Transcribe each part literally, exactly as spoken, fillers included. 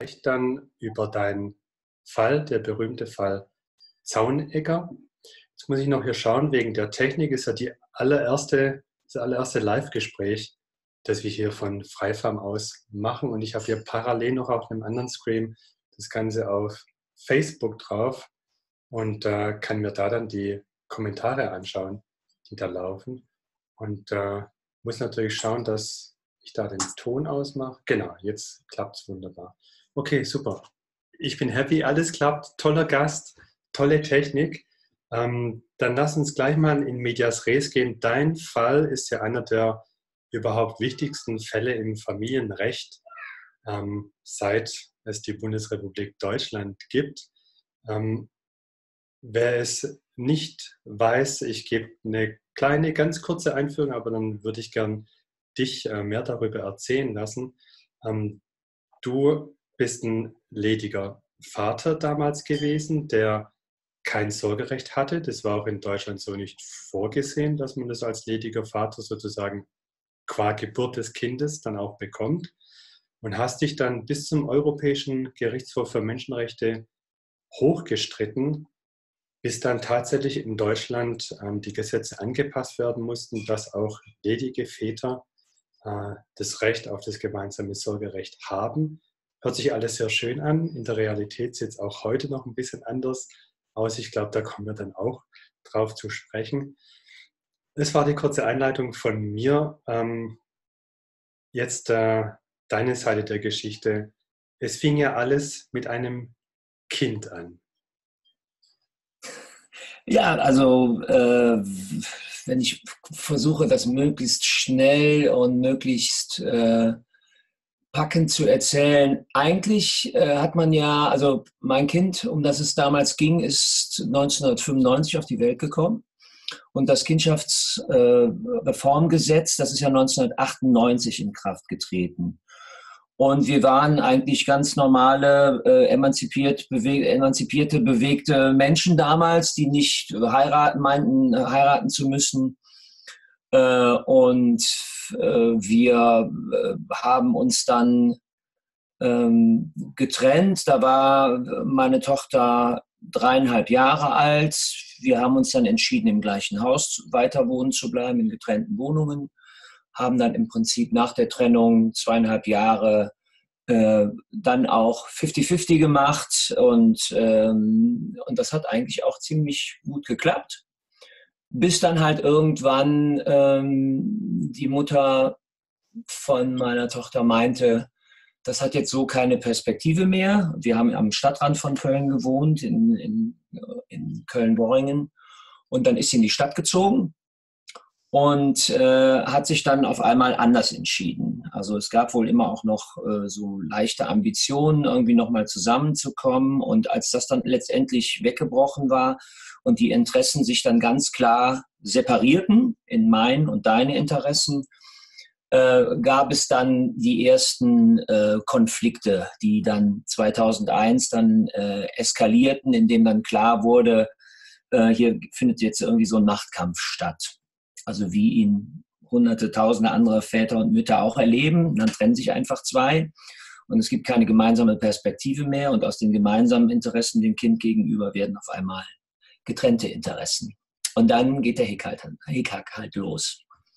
dann über deinen Fall, der berühmte Fall Zaunegger. Jetzt muss ich noch hier schauen, wegen der Technik ist ja die allererste, das allererste Live-Gespräch, das wir hier von Freifarm aus machen. Und ich habe hier parallel noch auf einem anderen Screen das Ganze auf Facebook drauf und äh, kann mir da dann die Kommentare anschauen, die da laufen. Und äh, muss natürlich schauen, dass ich da den Ton ausmache. Genau, jetzt klappt es wunderbar. Okay, super. Ich bin happy, alles klappt. Toller Gast, tolle Technik. Ähm, dann lass uns gleich mal in Medias Res gehen. Dein Fall ist ja einer der überhaupt wichtigsten Fälle im Familienrecht, ähm, seit es die Bundesrepublik Deutschland gibt. Ähm, wer es nicht weiß, ich gebe eine kleine, ganz kurze Einführung, aber dann würde ich gern dich äh, mehr darüber erzählen lassen. Ähm, du bist ein lediger Vater damals gewesen, der kein Sorgerecht hatte. Das war auch in Deutschland so nicht vorgesehen, dass man das als lediger Vater sozusagen qua Geburt des Kindes dann auch bekommt. Und hast dich dann bis zum Europäischen Gerichtshof für Menschenrechte hochgestritten, bis dann tatsächlich in Deutschland ähm, die Gesetze angepasst werden mussten, dass auch ledige Väter äh, das Recht auf das gemeinsame Sorgerecht haben. Hört sich alles sehr schön an. In der Realität sieht es auch heute noch ein bisschen anders aus. Ich glaube, da kommen wir dann auch drauf zu sprechen. Das war die kurze Einleitung von mir. Ähm, jetzt äh, deine Seite der Geschichte. Es fing ja alles mit einem Kind an. Ja, also äh, wenn ich versuche, das möglichst schnell und möglichst äh, packend zu erzählen, eigentlich äh, hat man ja, also mein Kind, um das es damals ging, ist neunzehnhundertfünfundneunzig auf die Welt gekommen. Und das Kindschaftsreformgesetz, äh, das ist ja neunzehnhundertachtundneunzig in Kraft getreten. Und wir waren eigentlich ganz normale, äh, emanzipiert, bewe- emanzipierte, bewegte Menschen damals, die nicht heiraten meinten, heiraten zu müssen. Äh, und äh, wir äh, haben uns dann ähm, getrennt. Da war meine Tochter dreieinhalb Jahre alt. Wir haben uns dann entschieden, im gleichen Haus weiter wohnen zu bleiben, in getrennten Wohnungen. Haben dann im Prinzip nach der Trennung zweieinhalb Jahre äh, dann auch fünfzig fünfzig gemacht und, ähm, und das hat eigentlich auch ziemlich gut geklappt, bis dann halt irgendwann ähm, die Mutter von meiner Tochter meinte, das hat jetzt so keine Perspektive mehr. Wir haben am Stadtrand von Köln gewohnt, in, in, in Köln-Worringen, und dann ist sie in die Stadt gezogen und äh, hat sich dann auf einmal anders entschieden. Also es gab wohl immer auch noch äh, so leichte Ambitionen, irgendwie nochmal zusammenzukommen. Und als das dann letztendlich weggebrochen war und die Interessen sich dann ganz klar separierten in mein und deine Interessen, äh, gab es dann die ersten äh, Konflikte, die dann zweitausendeins dann äh, eskalierten, indem dann klar wurde, äh, hier findet jetzt irgendwie so ein Machtkampf statt. Also wie ihn hunderte, tausende andere Väter und Mütter auch erleben. Dann trennen sich einfach zwei und es gibt keine gemeinsame Perspektive mehr und aus den gemeinsamen Interessen dem Kind gegenüber werden auf einmal getrennte Interessen. Und dann geht der Hickhack halt, Hickhack halt los.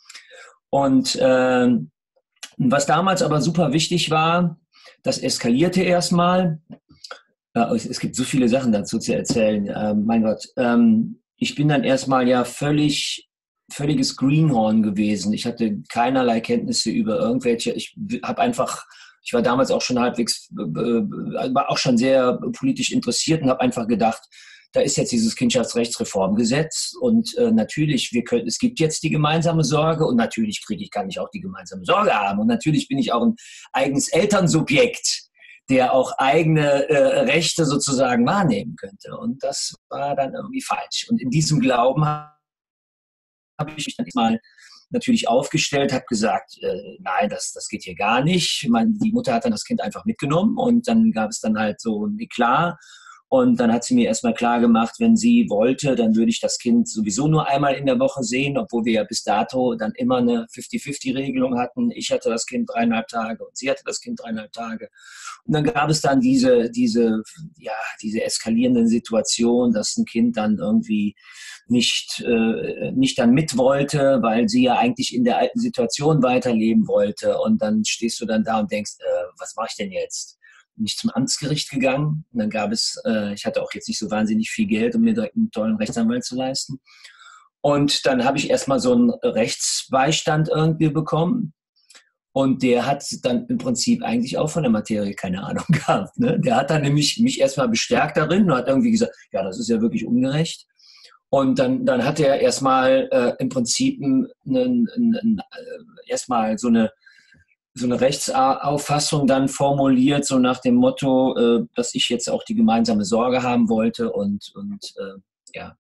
Und äh, was damals aber super wichtig war, das eskalierte erstmal. Äh, es, es gibt so viele Sachen dazu zu erzählen. Äh, mein Gott, ähm, ich bin dann erstmal ja völlig völliges Greenhorn gewesen. Ich hatte keinerlei Kenntnisse über irgendwelche, ich habe einfach, ich war damals auch schon halbwegs, war auch schon sehr politisch interessiert und habe einfach gedacht, da ist jetzt dieses Kindschaftsrechtsreformgesetz und äh, natürlich, wir können, es gibt jetzt die gemeinsame Sorge und natürlich kriege ich, kann ich auch die gemeinsame Sorge haben und natürlich bin ich auch ein eigenes Elternsubjekt, der auch eigene äh, Rechte sozusagen wahrnehmen könnte. Und das war dann irgendwie falsch. Und in diesem Glauben habe ich mich dann mal natürlich aufgestellt, habe gesagt, äh, nein, das, das geht hier gar nicht. Meine, die Mutter hat dann das Kind einfach mitgenommen und dann gab es dann halt so ein Eklat Und dann hat sie mir erstmal klar gemacht, wenn sie wollte, dann würde ich das Kind sowieso nur einmal in der Woche sehen, obwohl wir ja bis dato dann immer eine fünfzig fünfzig-Regelung hatten. Ich hatte das Kind dreieinhalb Tage und sie hatte das Kind dreieinhalb Tage. Und dann gab es dann diese, diese, ja, diese eskalierenden Situationen, dass ein Kind dann irgendwie nicht, äh, nicht dann mit wollte, weil sie ja eigentlich in der alten Situation weiterleben wollte. Und dann stehst du dann da und denkst, äh, was mache ich denn jetzt? Bin ich zum Amtsgericht gegangen. Und dann gab es, äh, ich hatte auch jetzt nicht so wahnsinnig viel Geld, um mir direkt einen tollen Rechtsanwalt zu leisten. Und dann habe ich erstmal so einen Rechtsbeistand irgendwie bekommen. Und der hat dann im Prinzip eigentlich auch von der Materie keine Ahnung gehabt. Ne? Der hat dann nämlich mich erstmal bestärkt darin und hat irgendwie gesagt, ja, das ist ja wirklich ungerecht. Und dann, dann hat er erstmal äh, im Prinzip einen, einen, einen, äh, erstmal so eine so eine Rechtsauffassung dann formuliert, so nach dem Motto, äh, dass ich jetzt auch die gemeinsame Sorge haben wollte und, und äh, ja.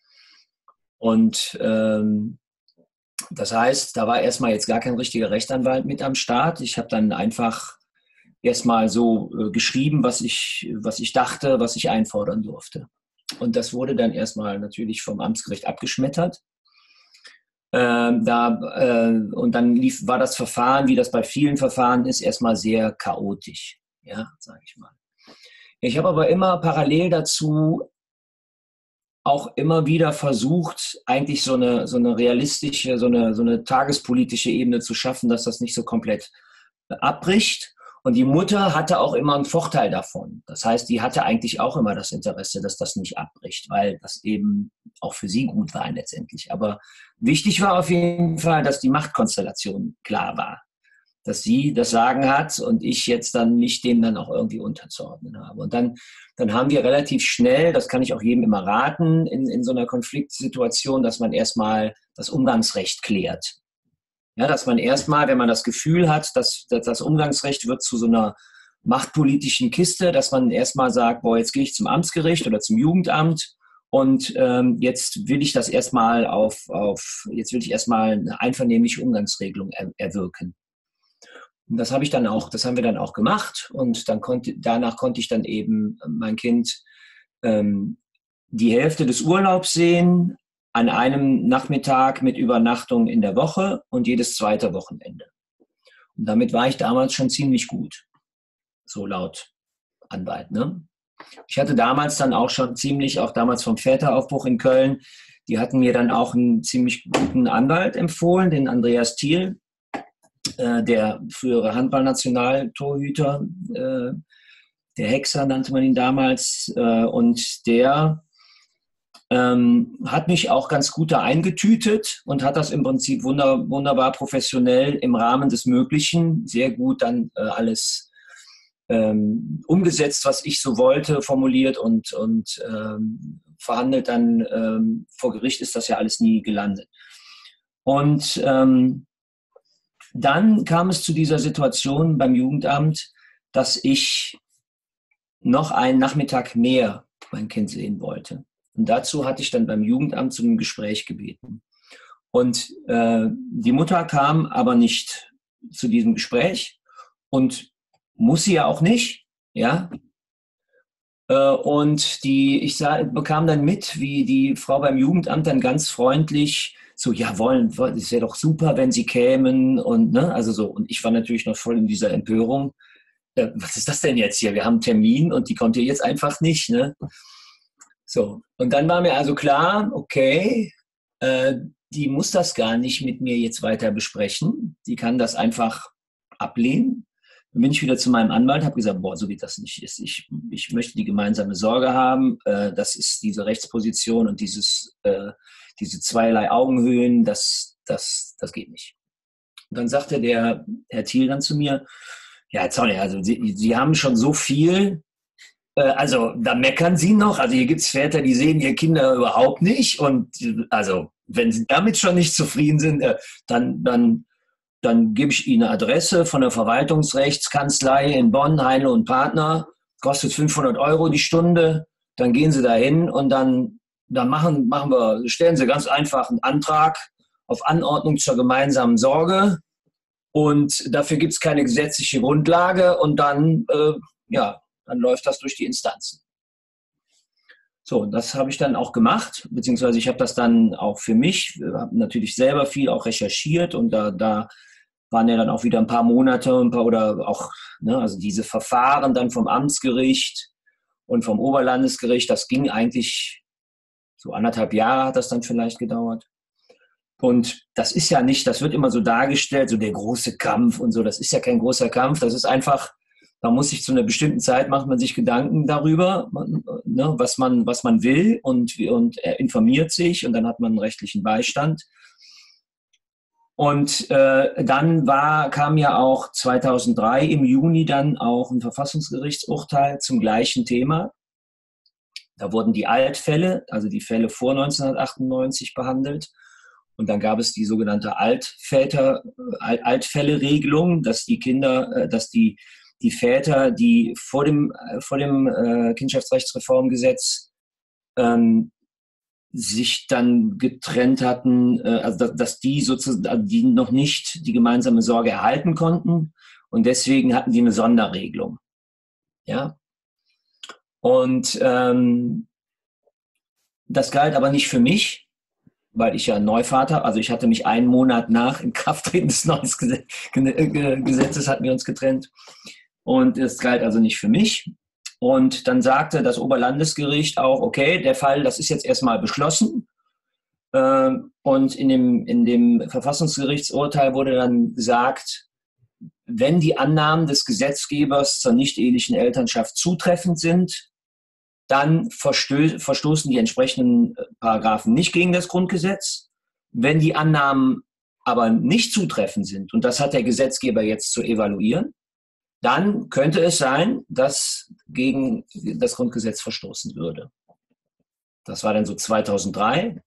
Und ähm, das heißt, da war erstmal jetzt gar kein richtiger Rechtsanwalt mit am Start. Ich habe dann einfach erstmal so äh, geschrieben, was ich, was ich dachte, was ich einfordern durfte. Und das wurde dann erstmal natürlich vom Amtsgericht abgeschmettert. Ähm, da, äh, und dann lief, war das Verfahren, wie das bei vielen Verfahren ist, erstmal sehr chaotisch, ja, sage ich mal. Ich habe aber immer parallel dazu auch immer wieder versucht, eigentlich so eine, so eine realistische, so eine, so eine tagespolitische Ebene zu schaffen, dass das nicht so komplett abbricht. Und die Mutter hatte auch immer einen Vorteil davon. Das heißt, die hatte eigentlich auch immer das Interesse, dass das nicht abbricht, weil das eben auch für sie gut war letztendlich. Aber wichtig war auf jeden Fall, dass die Machtkonstellation klar war. Dass sie das Sagen hat und ich jetzt dann mich dem dann auch irgendwie unterzuordnen habe. Und dann, dann haben wir relativ schnell, das kann ich auch jedem immer raten, in, in so einer Konfliktsituation, dass man erstmal das Umgangsrecht klärt. Ja, dass man erstmal, wenn man das Gefühl hat, dass, dass das Umgangsrecht wird zu so einer machtpolitischen Kiste, dass man erstmal sagt, boah, jetzt gehe ich zum Amtsgericht oder zum Jugendamt und ähm, jetzt will ich das erstmal auf, auf, jetzt will ich erstmal eine einvernehmliche Umgangsregelung er, erwirken. Und das habe ich dann auch, das haben wir dann auch gemacht und dann konnte, danach konnte ich dann eben mein Kind ähm, die Hälfte des Urlaubs sehen, an einem Nachmittag mit Übernachtung in der Woche und jedes zweite Wochenende. Und damit war ich damals schon ziemlich gut, so laut Anwalt. Ne? Ich hatte damals dann auch schon ziemlich, auch damals vom Väteraufbruch in Köln, die hatten mir dann auch einen ziemlich guten Anwalt empfohlen, den Andreas Thiel, äh, der frühere Handballnationaltorhüter, äh, der Hexer nannte man ihn damals, äh, und der Ähm, hat mich auch ganz gut da eingetütet und hat das im Prinzip wunder, wunderbar professionell im Rahmen des Möglichen sehr gut dann äh, alles ähm, umgesetzt, was ich so wollte, formuliert und, und ähm, verhandelt. Dann ähm, vor Gericht ist das ja alles nie gelandet. Und ähm, dann kam es zu dieser Situation beim Jugendamt, dass ich noch einen Nachmittag mehr mein Kind sehen wollte. Und dazu hatte ich dann beim Jugendamt zu einem Gespräch gebeten. Und äh, die Mutter kam aber nicht zu diesem Gespräch und muss sie ja auch nicht, ja. Äh, und die, ich sah, bekam dann mit, wie die Frau beim Jugendamt dann ganz freundlich so, ja, wollen, es wäre doch super, wenn sie kämen und ne, also so. Und ich war natürlich noch voll in dieser Empörung. Äh, was ist das denn jetzt hier? Wir haben einen Termin und die kommt hier jetzt einfach nicht, ne? So, und dann war mir also klar, okay, äh, die muss das gar nicht mit mir jetzt weiter besprechen. Die kann das einfach ablehnen. Dann bin ich wieder zu meinem Anwalt, habe gesagt, boah, so wie das nicht ist. Ich, ich möchte die gemeinsame Sorge haben. Äh, das ist diese Rechtsposition und dieses, äh, diese zweierlei Augenhöhen, das, das, das geht nicht. Und dann sagte der Herr Thiel dann zu mir, ja, sorry, also Sie, Sie haben schon so viel. Also da meckern Sie noch. Also hier gibt es Väter, die sehen ihre Kinder überhaupt nicht. Und also wenn Sie damit schon nicht zufrieden sind, dann, dann, dann gebe ich Ihnen eine Adresse von der Verwaltungsrechtskanzlei in Bonn, Heinle und Partner. Kostet fünfhundert Euro die Stunde. Dann gehen Sie dahin und dann, dann machen, machen wir, stellen Sie ganz einfach einen Antrag auf Anordnung zur gemeinsamen Sorge. Und dafür gibt es keine gesetzliche Grundlage. Und dann, äh, ja, dann läuft das durch die Instanzen. So, das habe ich dann auch gemacht, beziehungsweise ich habe das dann auch für mich, habe natürlich selber viel auch recherchiert und da, da waren ja dann auch wieder ein paar Monate ein paar, oder auch, ne, also diese Verfahren dann vom Amtsgericht und vom Oberlandesgericht, das ging eigentlich so anderthalb Jahre hat das dann vielleicht gedauert. Und das ist ja nicht, das wird immer so dargestellt, so der große Kampf und so, das ist ja kein großer Kampf, das ist einfach, man muss sich zu einer bestimmten Zeit, macht man sich Gedanken darüber, ne, was man, was man will und, und er informiert sich und dann hat man einen rechtlichen Beistand. Und äh, dann war, kam ja auch zweitausenddrei im Juni dann auch ein Verfassungsgerichtsurteil zum gleichen Thema. Da wurden die Altfälle, also die Fälle vor neunzehnhundertachtundneunzig behandelt. Und dann gab es die sogenannte Altväter, Altfälle-Regelung, dass die Kinder, dass die, die Väter, die vor dem, vor dem äh, Kindschaftsrechtsreformgesetz ähm, sich dann getrennt hatten, äh, also dass, dass die sozusagen, die noch nicht die gemeinsame Sorge erhalten konnten. Und deswegen hatten die eine Sonderregelung. Ja. Und ähm, das galt aber nicht für mich, weil ich ja Neuvater, also ich hatte mich einen Monat nach Inkrafttreten des neuen Gesetzes, hatten wir uns getrennt. Und es galt also nicht für mich. Und dann sagte das Oberlandesgericht auch, okay, der Fall, das ist jetzt erstmal beschlossen. Und in dem, in dem Verfassungsgerichtsurteil wurde dann gesagt, wenn die Annahmen des Gesetzgebers zur nicht-ehelichen Elternschaft zutreffend sind, dann verstö- verstoßen die entsprechenden Paragraphen nicht gegen das Grundgesetz. Wenn die Annahmen aber nicht zutreffend sind, und das hat der Gesetzgeber jetzt zu evaluieren, dann könnte es sein, dass gegen das Grundgesetz verstoßen würde. Das war dann so zweitausenddrei.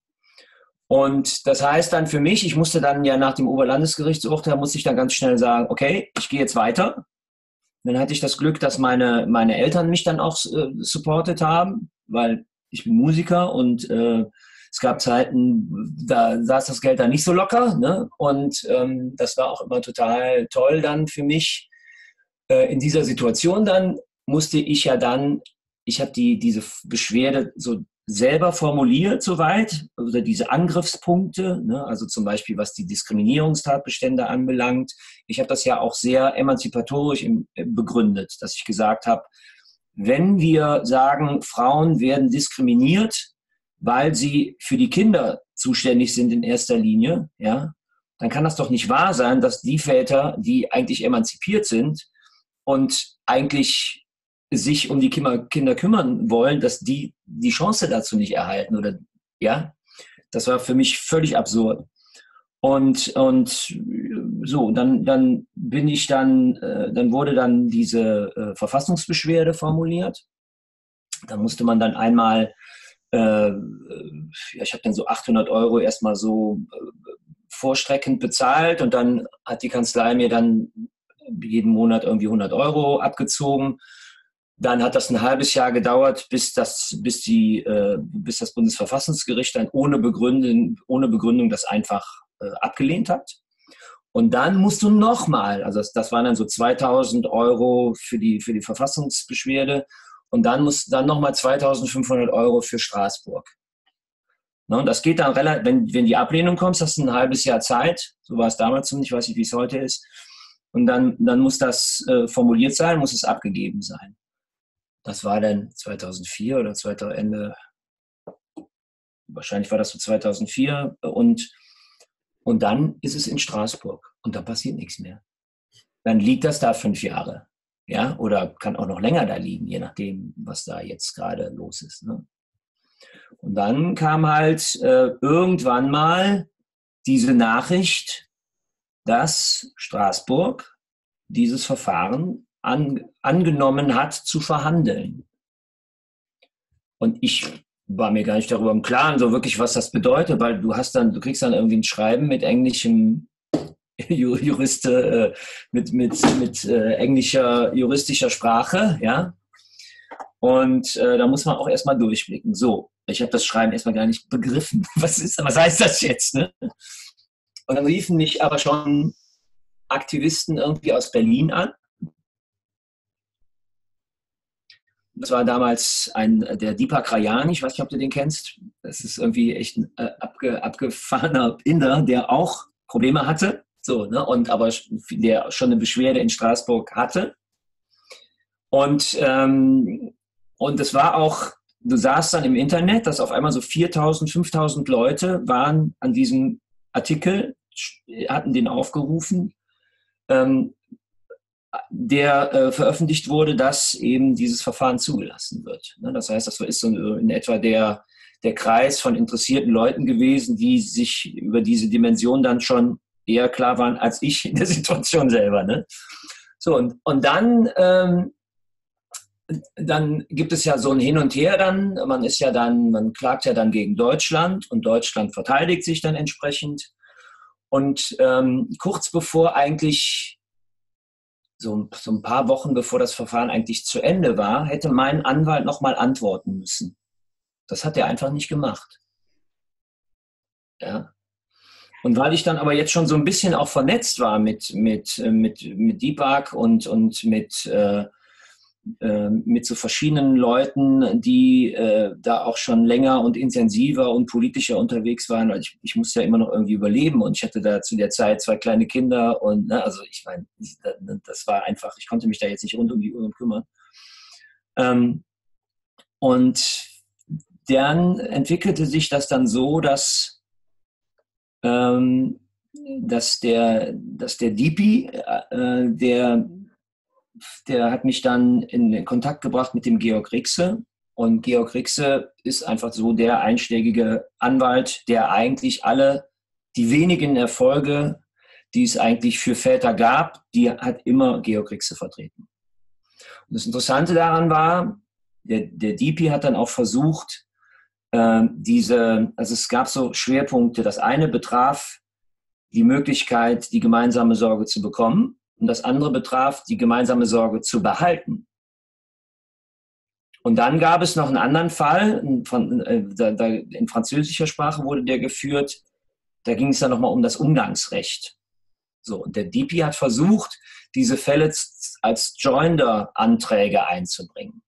Und das heißt dann für mich, ich musste dann ja nach dem Oberlandesgerichtsurteil, musste ich dann ganz schnell sagen, okay, ich gehe jetzt weiter. Dann hatte ich das Glück, dass meine, meine Eltern mich dann auch äh, supportet haben, weil ich bin Musiker und äh, es gab Zeiten, da saß das Geld dann nicht so locker. Ne? Und ähm, das war auch immer total toll dann für mich. Äh, in dieser Situation dann musste ich ja dann, ich habe die, diese Beschwerde so selber formuliert soweit, oder diese Angriffspunkte, ne? Also zum Beispiel was die Diskriminierungstatbestände anbelangt. Ich habe das ja auch sehr emanzipatorisch im, begründet, dass ich gesagt habe, wenn wir sagen, Frauen werden diskriminiert, weil sie für die Kinder zuständig sind in erster Linie, ja, dann kann das doch nicht wahr sein, dass die Väter, die eigentlich emanzipiert sind und eigentlich sich um die Kinder kümmern wollen, dass die die Chance dazu nicht erhalten. Oder, ja, das war für mich völlig absurd. Und, und so, dann, dann bin ich dann, äh, dann wurde dann diese äh, Verfassungsbeschwerde formuliert. Da musste man dann einmal, äh, ja, ich habe dann so achthundert Euro erstmal so äh, vorstreckend bezahlt und dann hat die Kanzlei mir dann jeden Monat irgendwie hundert Euro abgezogen. Dann hat das ein halbes Jahr gedauert, bis das, bis die, äh, bis das Bundesverfassungsgericht dann ohne Begründung, ohne Begründung das einfach äh, abgelehnt hat. Und dann musst du nochmal, also das, das waren dann so zweitausend Euro für die, für die Verfassungsbeschwerde und dann musst du dann nochmal zweitausendfünfhundert Euro für Straßburg. Ne, und das geht dann relativ, wenn, wenn die Ablehnung kommt, hast du ein halbes Jahr Zeit, so war es damals zumindest, ich weiß nicht, wie es heute ist, und dann, dann muss das äh, formuliert sein, muss es abgegeben sein. Das war dann zweitausendvier oder zweitausend, Ende, wahrscheinlich war das so zweitausendvier und, und dann ist es in Straßburg und dann passiert nichts mehr. Dann liegt das da fünf Jahre, ja, oder kann auch noch länger da liegen, je nachdem, was da jetzt gerade los ist. Ne? Und dann kam halt äh, irgendwann mal diese Nachricht, dass Straßburg dieses Verfahren An, angenommen hat, zu verhandeln. Und ich war mir gar nicht darüber im Klaren, so wirklich, was das bedeutet, weil du hast dann, du kriegst dann irgendwie ein Schreiben mit englischem Jurist, äh, mit, mit, mit äh, englischer juristischer Sprache, ja. Und äh, da muss man auch erstmal durchblicken. So, ich habe das Schreiben erstmal gar nicht begriffen. Was ist, was heißt das jetzt? Ne? Und dann riefen mich aber schon Aktivisten irgendwie aus Berlin an. das war damals ein, der Deepak Rayani, ich weiß nicht, ob du den kennst. Das ist irgendwie echt ein äh, abge, abgefahrener Inder, der auch Probleme hatte, so, ne, und aber der schon eine Beschwerde in Straßburg hatte. Und, ähm, und es war auch, du sahst dann im Internet, dass auf einmal so viertausend, fünftausend Leute waren an diesem Artikel, hatten den aufgerufen, ähm, der äh, veröffentlicht wurde, dass eben dieses Verfahren zugelassen wird. Ne? Das heißt, das ist so in etwa der, der Kreis von interessierten Leuten gewesen, die sich über diese Dimension dann schon eher klar waren als ich in der Situation selber. Ne? So, und, und dann, ähm, dann gibt es ja so ein Hin und Her dann. Man ist ja dann, man klagt ja dann gegen Deutschland und Deutschland verteidigt sich dann entsprechend. Und ähm, kurz bevor eigentlich So, so ein paar Wochen bevor das Verfahren eigentlich zu Ende war, hätte mein Anwalt nochmal antworten müssen. Das hat er einfach nicht gemacht. Ja. Und weil ich dann aber jetzt schon so ein bisschen auch vernetzt war mit, mit, mit, mit Deepak und, und mit, äh, äh, mit so verschiedenen Leuten, die äh, da auch schon länger und intensiver und politischer unterwegs waren, weil ich, ich musste ja immer noch irgendwie überleben und ich hatte da zu der Zeit zwei kleine Kinder und ne, also ich meine, das war einfach, ich konnte mich da jetzt nicht rund um die Uhr kümmern. Ähm, und dann entwickelte sich das dann so, dass, ähm, dass der, dass der Deepi, äh, der Der hat mich dann in Kontakt gebracht mit dem Georg Rixe. Und Georg Rixe ist einfach so der einschlägige Anwalt, der eigentlich alle, die wenigen Erfolge, die es eigentlich für Väter gab, die hat immer Georg Rixe vertreten. Und das Interessante daran war, der, der Deepi hat dann auch versucht, äh, diese, also es gab so Schwerpunkte. Das eine betraf die Möglichkeit, die gemeinsame Sorge zu bekommen. Und das andere betraf, die gemeinsame Sorge zu behalten. Und dann gab es noch einen anderen Fall, von, äh, da, da, in französischer Sprache wurde der geführt, da ging es dann nochmal um das Umgangsrecht. So, und der Deepi hat versucht, diese Fälle als Joinder-Anträge einzubringen.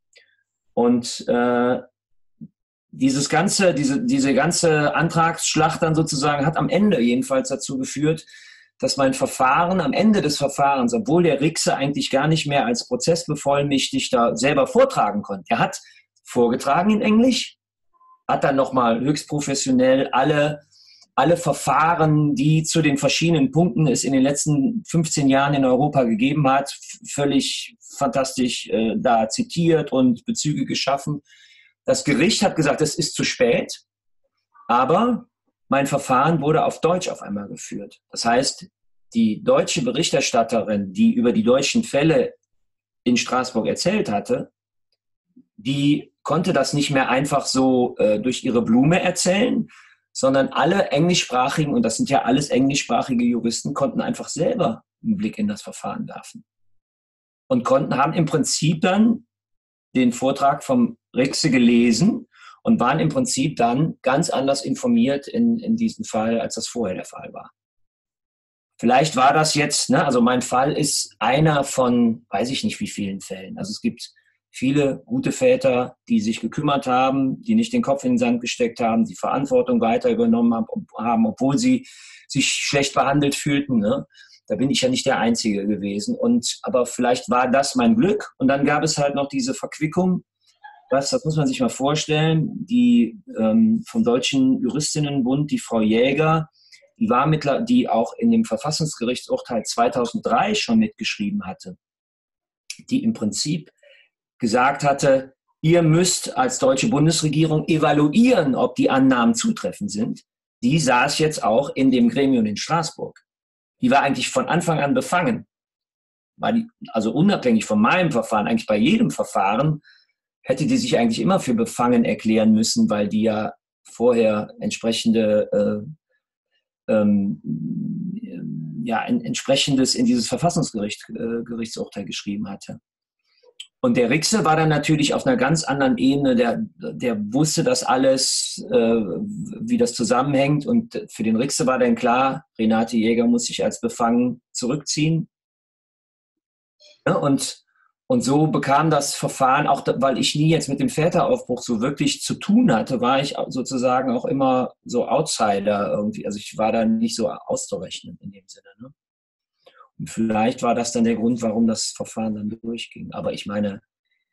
Und äh, dieses ganze, diese, diese ganze Antragsschlacht dann sozusagen hat am Ende jedenfalls dazu geführt, dass mein Verfahren, am Ende des Verfahrens, obwohl der Rixe eigentlich gar nicht mehr als Prozessbevollmächtigter selber vortragen konnte, er hat vorgetragen in Englisch, hat dann nochmal höchst professionell alle, alle Verfahren, die zu den verschiedenen Punkten es in den letzten fünfzehn Jahren in Europa gegeben hat, völlig fantastisch äh, da zitiert und Bezüge geschaffen. Das Gericht hat gesagt, es ist zu spät, aber mein Verfahren wurde auf Deutsch auf einmal geführt. Das heißt, die deutsche Berichterstatterin, die über die deutschen Fälle in Straßburg erzählt hatte, die konnte das nicht mehr einfach so äh, durch ihre Blume erzählen, sondern alle englischsprachigen, und das sind ja alles englischsprachige Juristen, konnten einfach selber einen Blick in das Verfahren werfen. Und konnten, haben im Prinzip dann den Vortrag vom Rixe gelesen und waren im Prinzip dann ganz anders informiert in, in diesem Fall, als das vorher der Fall war. Vielleicht war das jetzt, ne, also mein Fall ist einer von, weiß ich nicht wie vielen Fällen. Also es gibt viele gute Väter, die sich gekümmert haben, die nicht den Kopf in den Sand gesteckt haben, die Verantwortung weiter übernommen haben, obwohl sie sich schlecht behandelt fühlten. Ne? Da bin ich ja nicht der Einzige gewesen. Und, aber vielleicht war das mein Glück. Und dann gab es halt noch diese Verquickung. Das, das muss man sich mal vorstellen. Die ähm, vom Deutschen Juristinnenbund, die Frau Jäger, die war mittler, die auch in dem Verfassungsgerichtsurteil zweitausenddrei schon mitgeschrieben hatte, die im Prinzip gesagt hatte, ihr müsst als deutsche Bundesregierung evaluieren, ob die Annahmen zutreffend sind. Die saß jetzt auch in dem Gremium in Straßburg. Die war eigentlich von Anfang an befangen. War die, also unabhängig von meinem Verfahren, eigentlich bei jedem Verfahren, hätte die sich eigentlich immer für befangen erklären müssen, weil die ja vorher entsprechende, äh, ähm, ja, ein entsprechendes in dieses Verfassungsgerichtsurteil äh, geschrieben hatte. Und der Rixe war dann natürlich auf einer ganz anderen Ebene, der, der wusste das alles, äh, wie das zusammenhängt. Und für den Rixe war dann klar, Renate Jäger muss sich als befangen zurückziehen. Ja, und Und so bekam das Verfahren, auch da, weil ich nie jetzt mit dem Väteraufbruch so wirklich zu tun hatte, war ich sozusagen auch immer so Outsider irgendwie. Also ich war da nicht so auszurechnen in dem Sinne. Ne? Und vielleicht war das dann der Grund, warum das Verfahren dann durchging. Aber ich meine,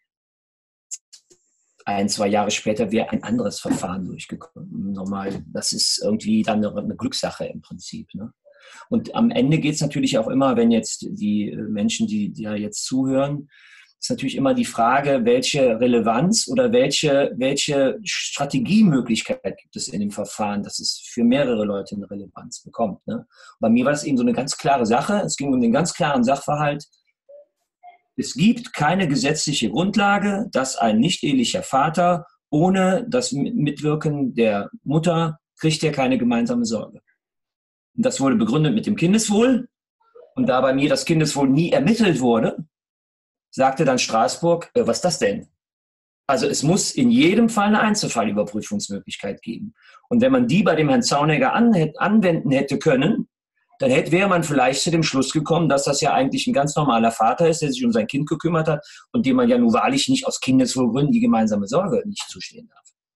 ein, zwei Jahre später wäre ein anderes Verfahren durchgekommen. Normal, das ist irgendwie dann eine, eine Glückssache im Prinzip. Ne? Und am Ende geht es natürlich auch immer, wenn jetzt die Menschen, die, die ja jetzt zuhören, ist natürlich immer die Frage, welche Relevanz oder welche, welche Strategiemöglichkeit gibt es in dem Verfahren, dass es für mehrere Leute eine Relevanz bekommt. Ne? Bei mir war das eben so eine ganz klare Sache. Es ging um den ganz klaren Sachverhalt. Es gibt keine gesetzliche Grundlage, dass ein nicht-ehelicher Vater ohne das Mitwirken der Mutter kriegt er keine gemeinsame Sorge. Und das wurde begründet mit dem Kindeswohl. Und da bei mir das Kindeswohl nie ermittelt wurde, sagte dann Straßburg, äh, was ist das denn? Also es muss in jedem Fall eine Einzelfallüberprüfungsmöglichkeit geben. Und wenn man die bei dem Herrn Zaunegger an, anwenden hätte können, dann hätte, wäre man vielleicht zu dem Schluss gekommen, dass das ja eigentlich ein ganz normaler Vater ist, der sich um sein Kind gekümmert hat und dem man ja nun wahrlich nicht aus Kindeswohlgründen die gemeinsame Sorge nicht zustehen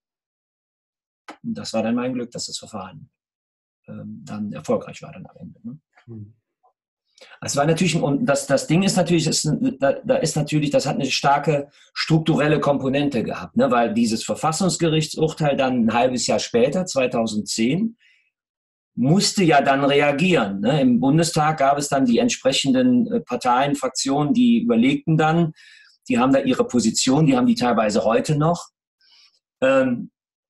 darf. Und das war dann mein Glück, dass das Verfahren ähm, dann erfolgreich war dann am Ende. Ne? Mhm. Es war natürlich, und das, das Ding ist natürlich, ist, da, da ist natürlich, das hat eine starke strukturelle Komponente gehabt, ne? Weil dieses Verfassungsgerichtsurteil dann ein halbes Jahr später, zweitausendzehn, musste ja dann reagieren. Ne? Im Bundestag gab es dann die entsprechenden Parteien, Fraktionen, die überlegten dann, die haben da ihre Position, die haben die teilweise heute noch. Ähm,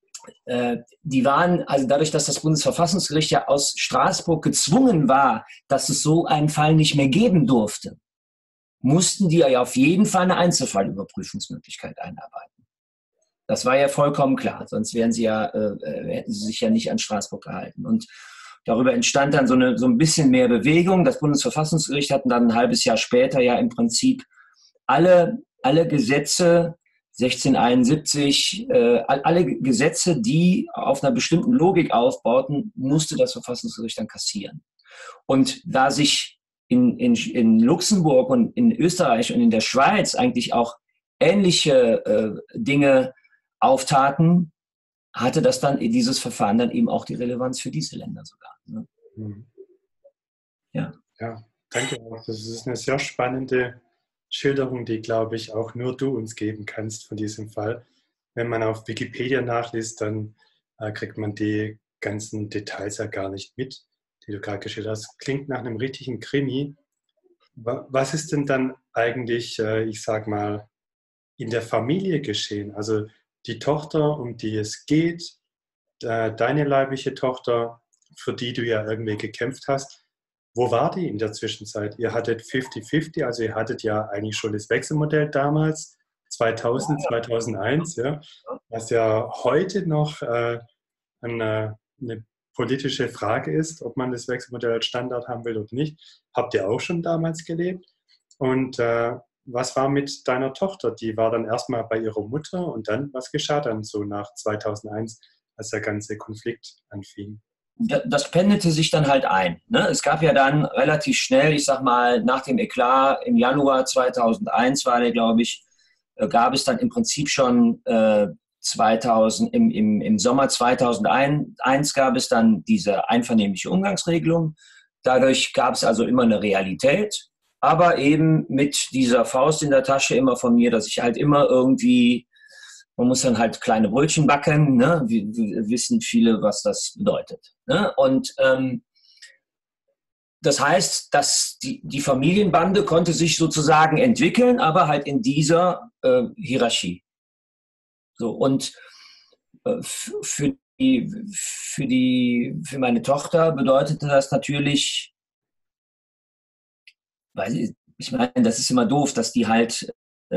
die waren, also dadurch, dass das Bundesverfassungsgericht ja aus Straßburg gezwungen war, dass es so einen Fall nicht mehr geben durfte, mussten die ja auf jeden Fall eine Einzelfallüberprüfungsmöglichkeit einarbeiten. Das war ja vollkommen klar, sonst wären sie ja, äh, hätten sie sich ja nicht an Straßburg gehalten. Und darüber entstand dann so, eine, so ein bisschen mehr Bewegung. Das Bundesverfassungsgericht hat dann ein halbes Jahr später ja im Prinzip alle, alle Gesetze sechzehnhunderteinundsiebzig, äh, alle Gesetze, die auf einer bestimmten Logik aufbauten, musste das Verfassungsgericht dann kassieren. Und da sich in, in, in Luxemburg und in Österreich und in der Schweiz eigentlich auch ähnliche äh, Dinge auftaten, hatte das dann dieses Verfahren dann eben auch die Relevanz für diese Länder sogar. Ne? Mhm. Ja. Ja, danke auch. Das ist eine sehr spannende Schilderung, die, glaube ich, auch nur du uns geben kannst von diesem Fall. Wenn man auf Wikipedia nachliest, dann äh, kriegt man die ganzen Details ja gar nicht mit, die du gerade geschildert hast. Klingt nach einem richtigen Krimi. Was ist denn dann eigentlich, äh, ich sag mal, in der Familie geschehen? Also die Tochter, um die es geht, äh, deine leibliche Tochter, für die du ja irgendwie gekämpft hast, wo war die in der Zwischenzeit? Ihr hattet fünfzig fünfzig, also ihr hattet ja eigentlich schon das Wechselmodell damals, zweitausend, zweitausendeins, ja, was ja heute noch äh, eine, eine politische Frage ist, ob man das Wechselmodell als Standard haben will oder nicht. Habt ihr auch schon damals gelebt? Und äh, was war mit deiner Tochter? Die war dann erstmal bei ihrer Mutter und dann, was geschah dann so nach zweitausendeins, als der ganze Konflikt anfing? Das pendelte sich dann halt ein. Ne? Es gab ja dann relativ schnell, ich sag mal, nach dem Eklat im Januar zweitausendeins war der, glaube ich, äh, gab es dann im Prinzip schon äh, zweitausend, im, im, im Sommer zweitausendeins gab es dann diese einvernehmliche Umgangsregelung. Dadurch gab es also immer eine Realität, aber eben mit dieser Faust in der Tasche immer von mir, dass ich halt immer irgendwie, man muss dann halt kleine Brötchen backen, ne? Wir, wir wissen viele, was das bedeutet. Ne? Und ähm, das heißt, dass die, die Familienbande konnte sich sozusagen entwickeln, aber halt in dieser äh, Hierarchie. So, und äh, für, die, für, die, für meine Tochter bedeutete das natürlich, weil ich, ich meine, das ist immer doof, dass die halt äh,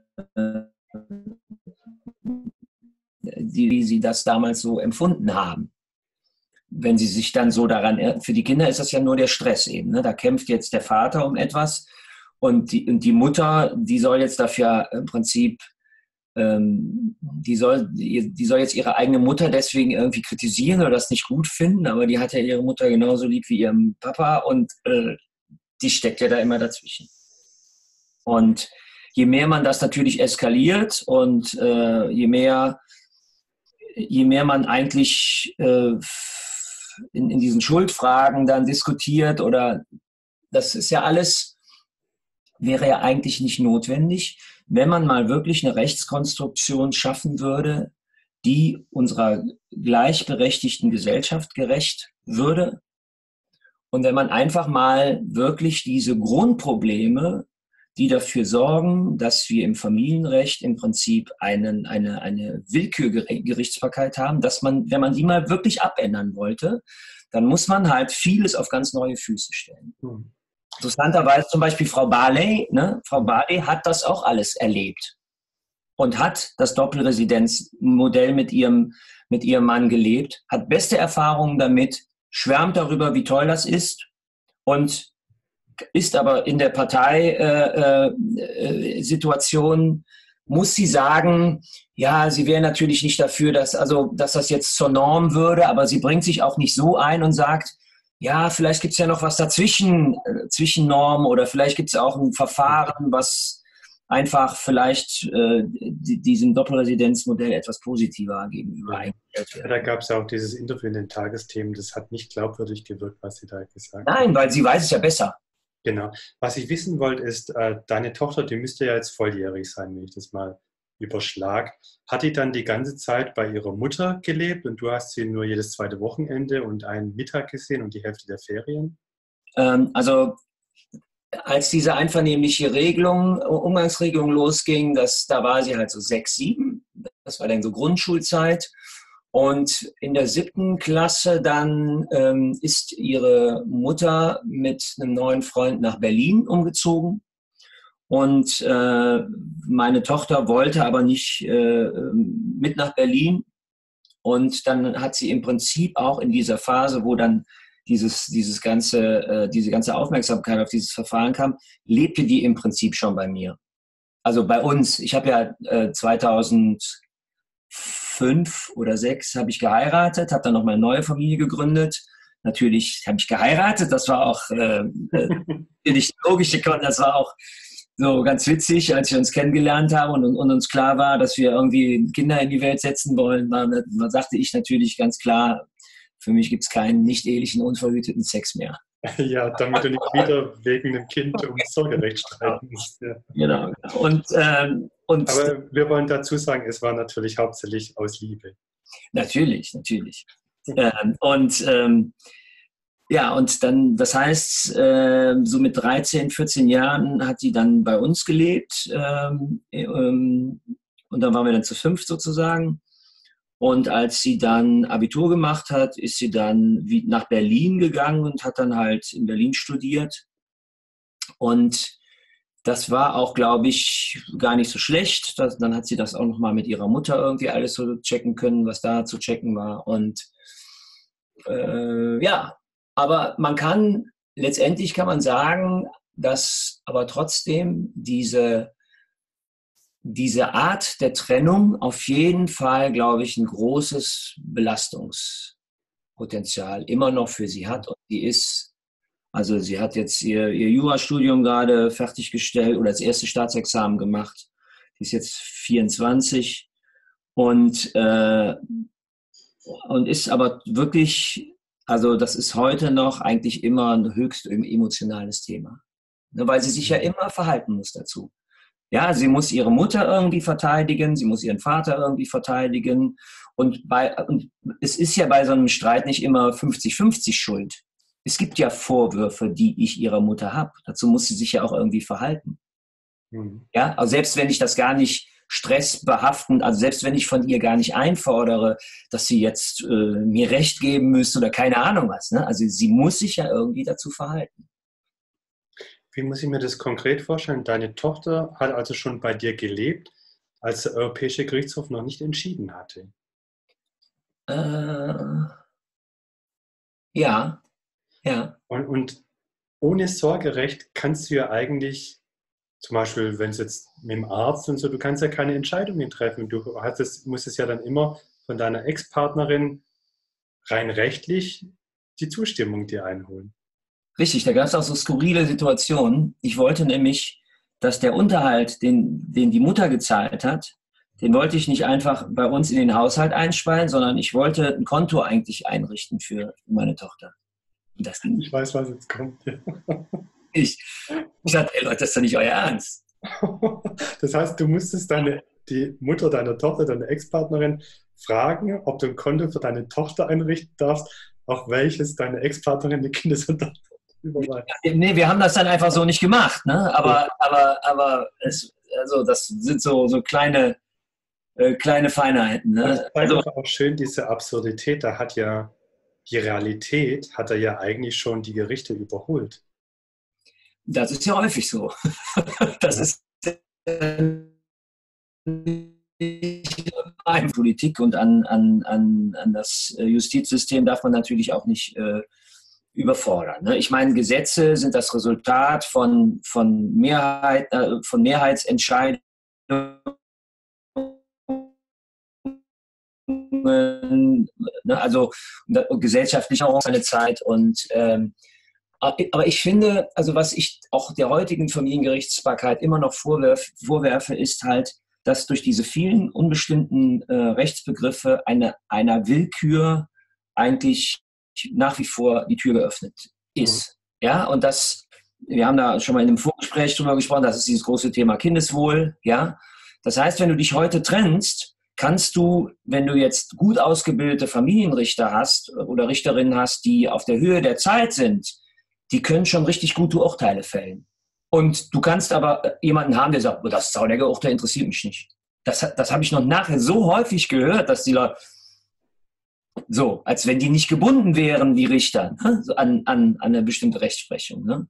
die, wie sie das damals so empfunden haben. Wenn sie sich dann so daran, für die Kinder ist das ja nur der Stress eben. Ne? Da kämpft jetzt der Vater um etwas und die, und die Mutter, die soll jetzt dafür im Prinzip, ähm, die, soll, die, die soll jetzt ihre eigene Mutter deswegen irgendwie kritisieren oder das nicht gut finden, aber die hat ja ihre Mutter genauso lieb wie ihren Papa und äh, die steckt ja da immer dazwischen. Und je mehr man das natürlich eskaliert und äh, je mehr, je mehr man eigentlich äh, in, in diesen Schuldfragen dann diskutiert oder das ist ja alles, wäre ja eigentlich nicht notwendig, wenn man mal wirklich eine Rechtskonstruktion schaffen würde, die unserer gleichberechtigten Gesellschaft gerecht würde. Und wenn man einfach mal wirklich diese Grundprobleme, die dafür sorgen, dass wir im Familienrecht im Prinzip einen, eine, eine Willkürgerichtsbarkeit haben, dass man, wenn man die mal wirklich abändern wollte, dann muss man halt vieles auf ganz neue Füße stellen. Mhm. Interessanterweise zum Beispiel Frau Barley, ne? Frau Barley hat das auch alles erlebt und hat das Doppelresidenzmodell mit ihrem, mit ihrem Mann gelebt, hat beste Erfahrungen damit, schwärmt darüber, wie toll das ist und ist aber in der Parteisituation, äh, äh, muss sie sagen, ja, sie wäre natürlich nicht dafür, dass, also, dass das jetzt zur Norm würde, aber sie bringt sich auch nicht so ein und sagt, ja, vielleicht gibt es ja noch was dazwischen, äh, zwischen Normen oder vielleicht gibt es auch ein Verfahren, was einfach vielleicht äh, diesem Doppelresidenzmodell etwas positiver gegenüber eingestellt wird. Ja, da gab es ja auch dieses Interview in den Tagesthemen, das hat nicht glaubwürdig gewirkt, was sie da gesagt hat. Nein, weil sie weiß es ja besser. Genau. Was ich wissen wollte, ist, äh, deine Tochter, die müsste ja jetzt volljährig sein, wenn ich das mal überschlag. Hat die dann die ganze Zeit bei ihrer Mutter gelebt und du hast sie nur jedes zweite Wochenende und einen Mittag gesehen und die Hälfte der Ferien? Ähm, also als diese einvernehmliche Regelung, Umgangsregelung losging, das, da war sie halt so sechs, sieben. Das war dann so Grundschulzeit. Und in der siebten Klasse dann ähm, ist ihre Mutter mit einem neuen Freund nach Berlin umgezogen. Und äh, meine Tochter wollte aber nicht äh, mit nach Berlin. Und dann hat sie im Prinzip auch in dieser Phase, wo dann dieses, dieses ganze, äh, diese ganze Aufmerksamkeit auf dieses Verfahren kam, lebte die im Prinzip schon bei mir. Also bei uns. Ich habe ja äh, zweitausendfünf oder sechs habe ich geheiratet, habe dann noch meine neue Familie gegründet. Natürlich habe ich geheiratet, das war auch äh, nicht logisch, das war auch so ganz witzig, als wir uns kennengelernt haben und, und uns klar war, dass wir irgendwie Kinder in die Welt setzen wollen. Dann, dann sagte ich natürlich ganz klar, für mich gibt es keinen nicht-ehelichen, unverhüteten Sex mehr. Ja, damit du nicht wieder wegen dem Kind um Sorgerecht streiten musst. Ja. Genau. Und, ähm, und Aber wir wollen dazu sagen, es war natürlich hauptsächlich aus Liebe. Natürlich, natürlich. ähm, und ähm, ja, und dann, das heißt, äh, so mit dreizehn, vierzehn Jahren hat sie dann bei uns gelebt. Ähm, ähm, und dann waren wir dann zu fünft sozusagen. Und als sie dann Abitur gemacht hat, ist sie dann wie nach Berlin gegangen und hat dann halt in Berlin studiert. Und das war auch, glaube ich, gar nicht so schlecht. Das, dann hat sie das auch nochmal mit ihrer Mutter irgendwie alles so checken können, was da zu checken war. Und äh, ja, aber man kann, letztendlich kann man sagen, dass aber trotzdem diese diese Art der Trennung auf jeden Fall, glaube ich, ein großes Belastungspotenzial immer noch für sie hat. Und die ist, also sie hat jetzt ihr, ihr Jurastudium gerade fertiggestellt oder das erste Staatsexamen gemacht. Die ist jetzt vierundzwanzig und, äh, und ist aber wirklich, also das ist heute noch eigentlich immer ein höchst emotionales Thema. Ne, weil sie sich ja immer verhalten muss dazu. Ja, sie muss ihre Mutter irgendwie verteidigen, sie muss ihren Vater irgendwie verteidigen. Und, bei, und es ist ja bei so einem Streit nicht immer fünfzig fünfzig Schuld. Es gibt ja Vorwürfe, die ich ihrer Mutter habe. Dazu muss sie sich ja auch irgendwie verhalten. Mhm. Ja, also selbst wenn ich das gar nicht stressbehaftend, also selbst wenn ich von ihr gar nicht einfordere, dass sie jetzt äh, mir Recht geben müsste oder keine Ahnung was. Ne? Also sie muss sich ja irgendwie dazu verhalten. Wie muss ich mir das konkret vorstellen? Deine Tochter hat also schon bei dir gelebt, als der Europäische Gerichtshof noch nicht entschieden hatte. Äh, ja, ja. Und, und ohne Sorgerecht kannst du ja eigentlich, zum Beispiel, wenn es jetzt mit dem Arzt und so, du kannst ja keine Entscheidungen treffen. Du hast es, musst es ja dann immer von deiner Ex-Partnerin rein rechtlich die Zustimmung dir einholen. Richtig, da gab es auch so skurrile Situationen. Ich wollte nämlich dass der Unterhalt, den, den die Mutter gezahlt hat, den wollte ich nicht einfach bei uns in den Haushalt einspeisen, sondern ich wollte ein Konto eigentlich einrichten für meine Tochter. Und das ging nicht. Ich weiß, was jetzt kommt. Ich, ich sagte, ey Leute, das ist doch nicht euer Ernst. Das heißt, du musstest deine, die Mutter deiner Tochter, deine Ex-Partnerin, fragen, ob du ein Konto für deine Tochter einrichten darfst, auf welches deine Ex-Partnerin die Kindesunterhalt überweist. Nee, wir haben das dann einfach so nicht gemacht, ne? Aber, aber, aber es, also das sind so, so kleine, äh, kleine Feinheiten. Ne? Das zeigt also, auch schön diese Absurdität. Da hat ja die Realität, hat er ja eigentlich schon die Gerichte überholt. Das ist ja häufig so. Das Ja. ist an Politik und an, an, an, an das Justizsystem darf man natürlich auch nicht äh, überfordern. Ne? Ich meine, Gesetze sind das Resultat von, von, Mehrheit, äh, von Mehrheitsentscheidungen. Ne? Also gesellschaftlich auch eine Zeit. Und, ähm, aber ich finde, also was ich auch der heutigen Familiengerichtsbarkeit immer noch vorwerf, vorwerfe, ist halt, dass durch diese vielen unbestimmten äh, Rechtsbegriffe eine, einer Willkür eigentlich nach wie vor die Tür geöffnet ist. Mhm. Ja, und das, wir haben da schon mal in einem Vorgespräch drüber gesprochen, das ist dieses große Thema Kindeswohl. Ja, das heißt, wenn du dich heute trennst, kannst du, wenn du jetzt gut ausgebildete Familienrichter hast oder Richterinnen hast, die auf der Höhe der Zeit sind, die können schon richtig gute Urteile fällen. Und du kannst aber jemanden haben, der sagt, oh, das Zaunegger-Urteil interessiert mich nicht. Das, das habe ich noch nachher so häufig gehört, dass die Leute, so, als wenn die nicht gebunden wären, die Richter, ne? an, an, an eine bestimmte Rechtsprechung. Ne?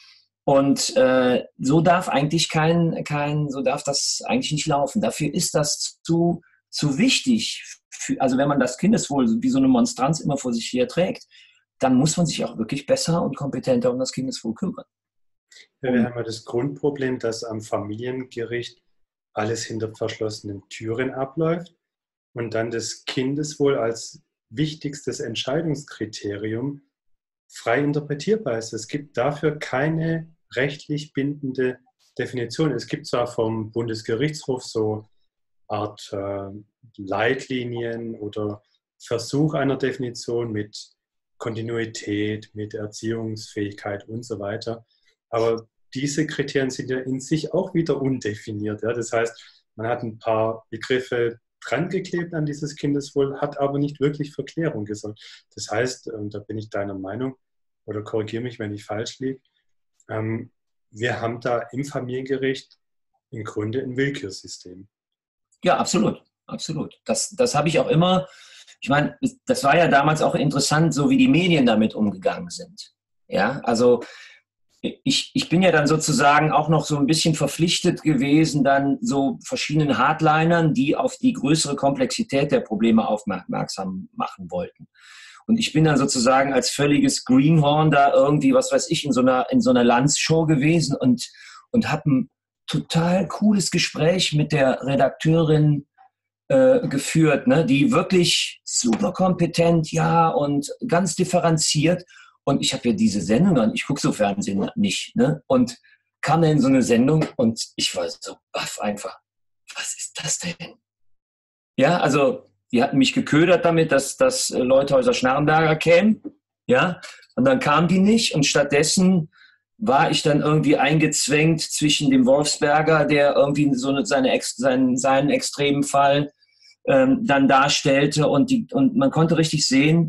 Und äh, so darf eigentlich kein, kein, so darf das eigentlich nicht laufen. Dafür ist das zu, zu wichtig. Für, also wenn man das Kindeswohl wie so eine Monstranz immer vor sich her trägt, dann muss man sich auch wirklich besser und kompetenter um das Kindeswohl kümmern. Ja, wir haben ja das Grundproblem, dass am Familiengericht alles hinter verschlossenen Türen abläuft und dann das Kindeswohl als wichtigstes Entscheidungskriterium frei interpretierbar ist. Es gibt dafür keine rechtlich bindende Definition. Es gibt zwar vom Bundesgerichtshof so Art äh, Leitlinien oder Versuch einer Definition mit Kontinuität, mit Erziehungsfähigkeit und so weiter. Aber diese Kriterien sind ja in sich auch wieder undefiniert. Ja? Das heißt, man hat ein paar Begriffe dran geklebt an dieses Kindeswohl, hat aber nicht wirklich für Klärung gesorgt. Das heißt, und da bin ich deiner Meinung, oder korrigiere mich, wenn ich falsch liege, ähm, wir haben da im Familiengericht im Grunde ein Willkürsystem. Ja, absolut, absolut. Das, das habe ich auch immer, ich meine, das war ja damals auch interessant, so wie die Medien damit umgegangen sind. Ja, also Ich, ich bin ja dann sozusagen auch noch so ein bisschen verpflichtet gewesen, dann so verschiedenen Hardlinern, die auf die größere Komplexität der Probleme aufmerksam machen wollten. Und ich bin dann sozusagen als völliges Greenhorn da irgendwie, was weiß ich, in so einer, in so einer Landshow gewesen und, und habe ein total cooles Gespräch mit der Redakteurin äh, geführt, ne, die wirklich super kompetent, ja, und ganz differenziert. Und ich habe ja diese Sendung an, ich gucke so Fernsehen nicht, ne? Und kam dann in so eine Sendung und ich war so baff einfach. Was ist das denn? Ja, also die hatten mich geködert damit, dass, dass Leute aus der Schnarrenberger kämen, ja? Und dann kamen die nicht und stattdessen war ich dann irgendwie eingezwängt zwischen dem Wolfsberger, der irgendwie so eine, seine, seinen, seinen extremen Fall ähm, dann darstellte und, die, und man konnte richtig sehen,